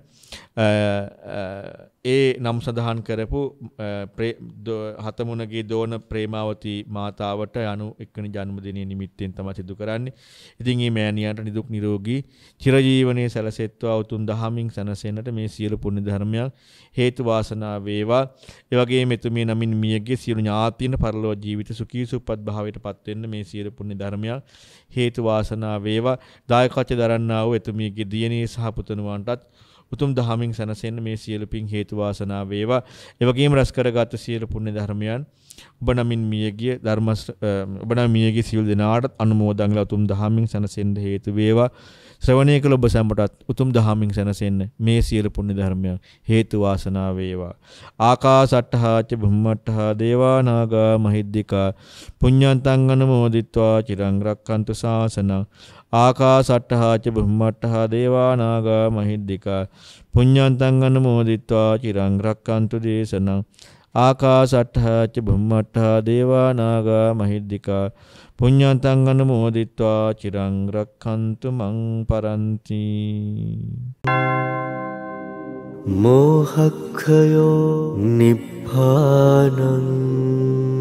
ඒ නම් සඳහන් කරපු හතමුණගේ දෝන ප්‍රේමාවති මාතාවට අනු එක්වන ජන්මදිනයේ නිමිත්තෙන් තමයි සිදු කරන්නේ. ඉතින් මේ මෑණියන්ට නිදුක් නිරෝගී චිරජීවනයේ සැලසෙත්වා උතුම් දහමින් සැනසෙන්නට මේ සියලු පුණ්‍ය ධර්මයන් හේතු වාසනා වේවා. ඒ වගේම එතුමිය නමින් මියගේ සියලු ඥාතීන් පරලෝක ජීවිත සුඛී සුවපත් භාවයට පත් වෙන්න මේ සියලු පුණ්‍ය ධර්මයන් හේතු වාසනා වේවා. දායකත්වය දරන්නා වූ එතුමියගේ දියණිය සහ පුතුණුවන්ටත් උතුම් දහමින් සැනසෙන්න මේ සියලු පින් හේතු වාසනා වේවා. ඒ වගේම රැස් කරගත් සියලු පුණ්‍ය ධර්මයන් ඔබ නමින් මියගිය ධර්ම ඔබ නම් මියගිය සියලු දෙනාට අනුමෝදන් වෙලා උතුම් දහමින් සැනසෙන්න හේතු වේවා. ශ්‍රවණය කළ ඔබ සැමටත් උතුම් දහමින් සැනසෙන්න මේ සියලු පුණ්‍ය ධර්මයන් හේතු වාසනා වේවා. ආකාසට්ඨා ච බුම්මට්ඨා දේවා නාග මහිද්దికා පුඤ්ඤන්තං අනුමෝදිත්වා චිරං රක්ඛන්තු ශාසනං. ආකාසට්ඨා ච බුම්මට්ඨා දේවා නාග මහිද්దికා පුඤ්ඤන්තං අනුමෝදිත්වා චිරං රක්ඛන්තු දේශනං. ආකාසට්ඨා ච බුම්මට්ඨා දේවා නාග මහිද්దికා පුඤ්ඤන්තං අනුමෝදිත්වා චිරං රක්ඛන්තු මං පරන්ති. මෝහක්ඛයෝ නිබ්බානං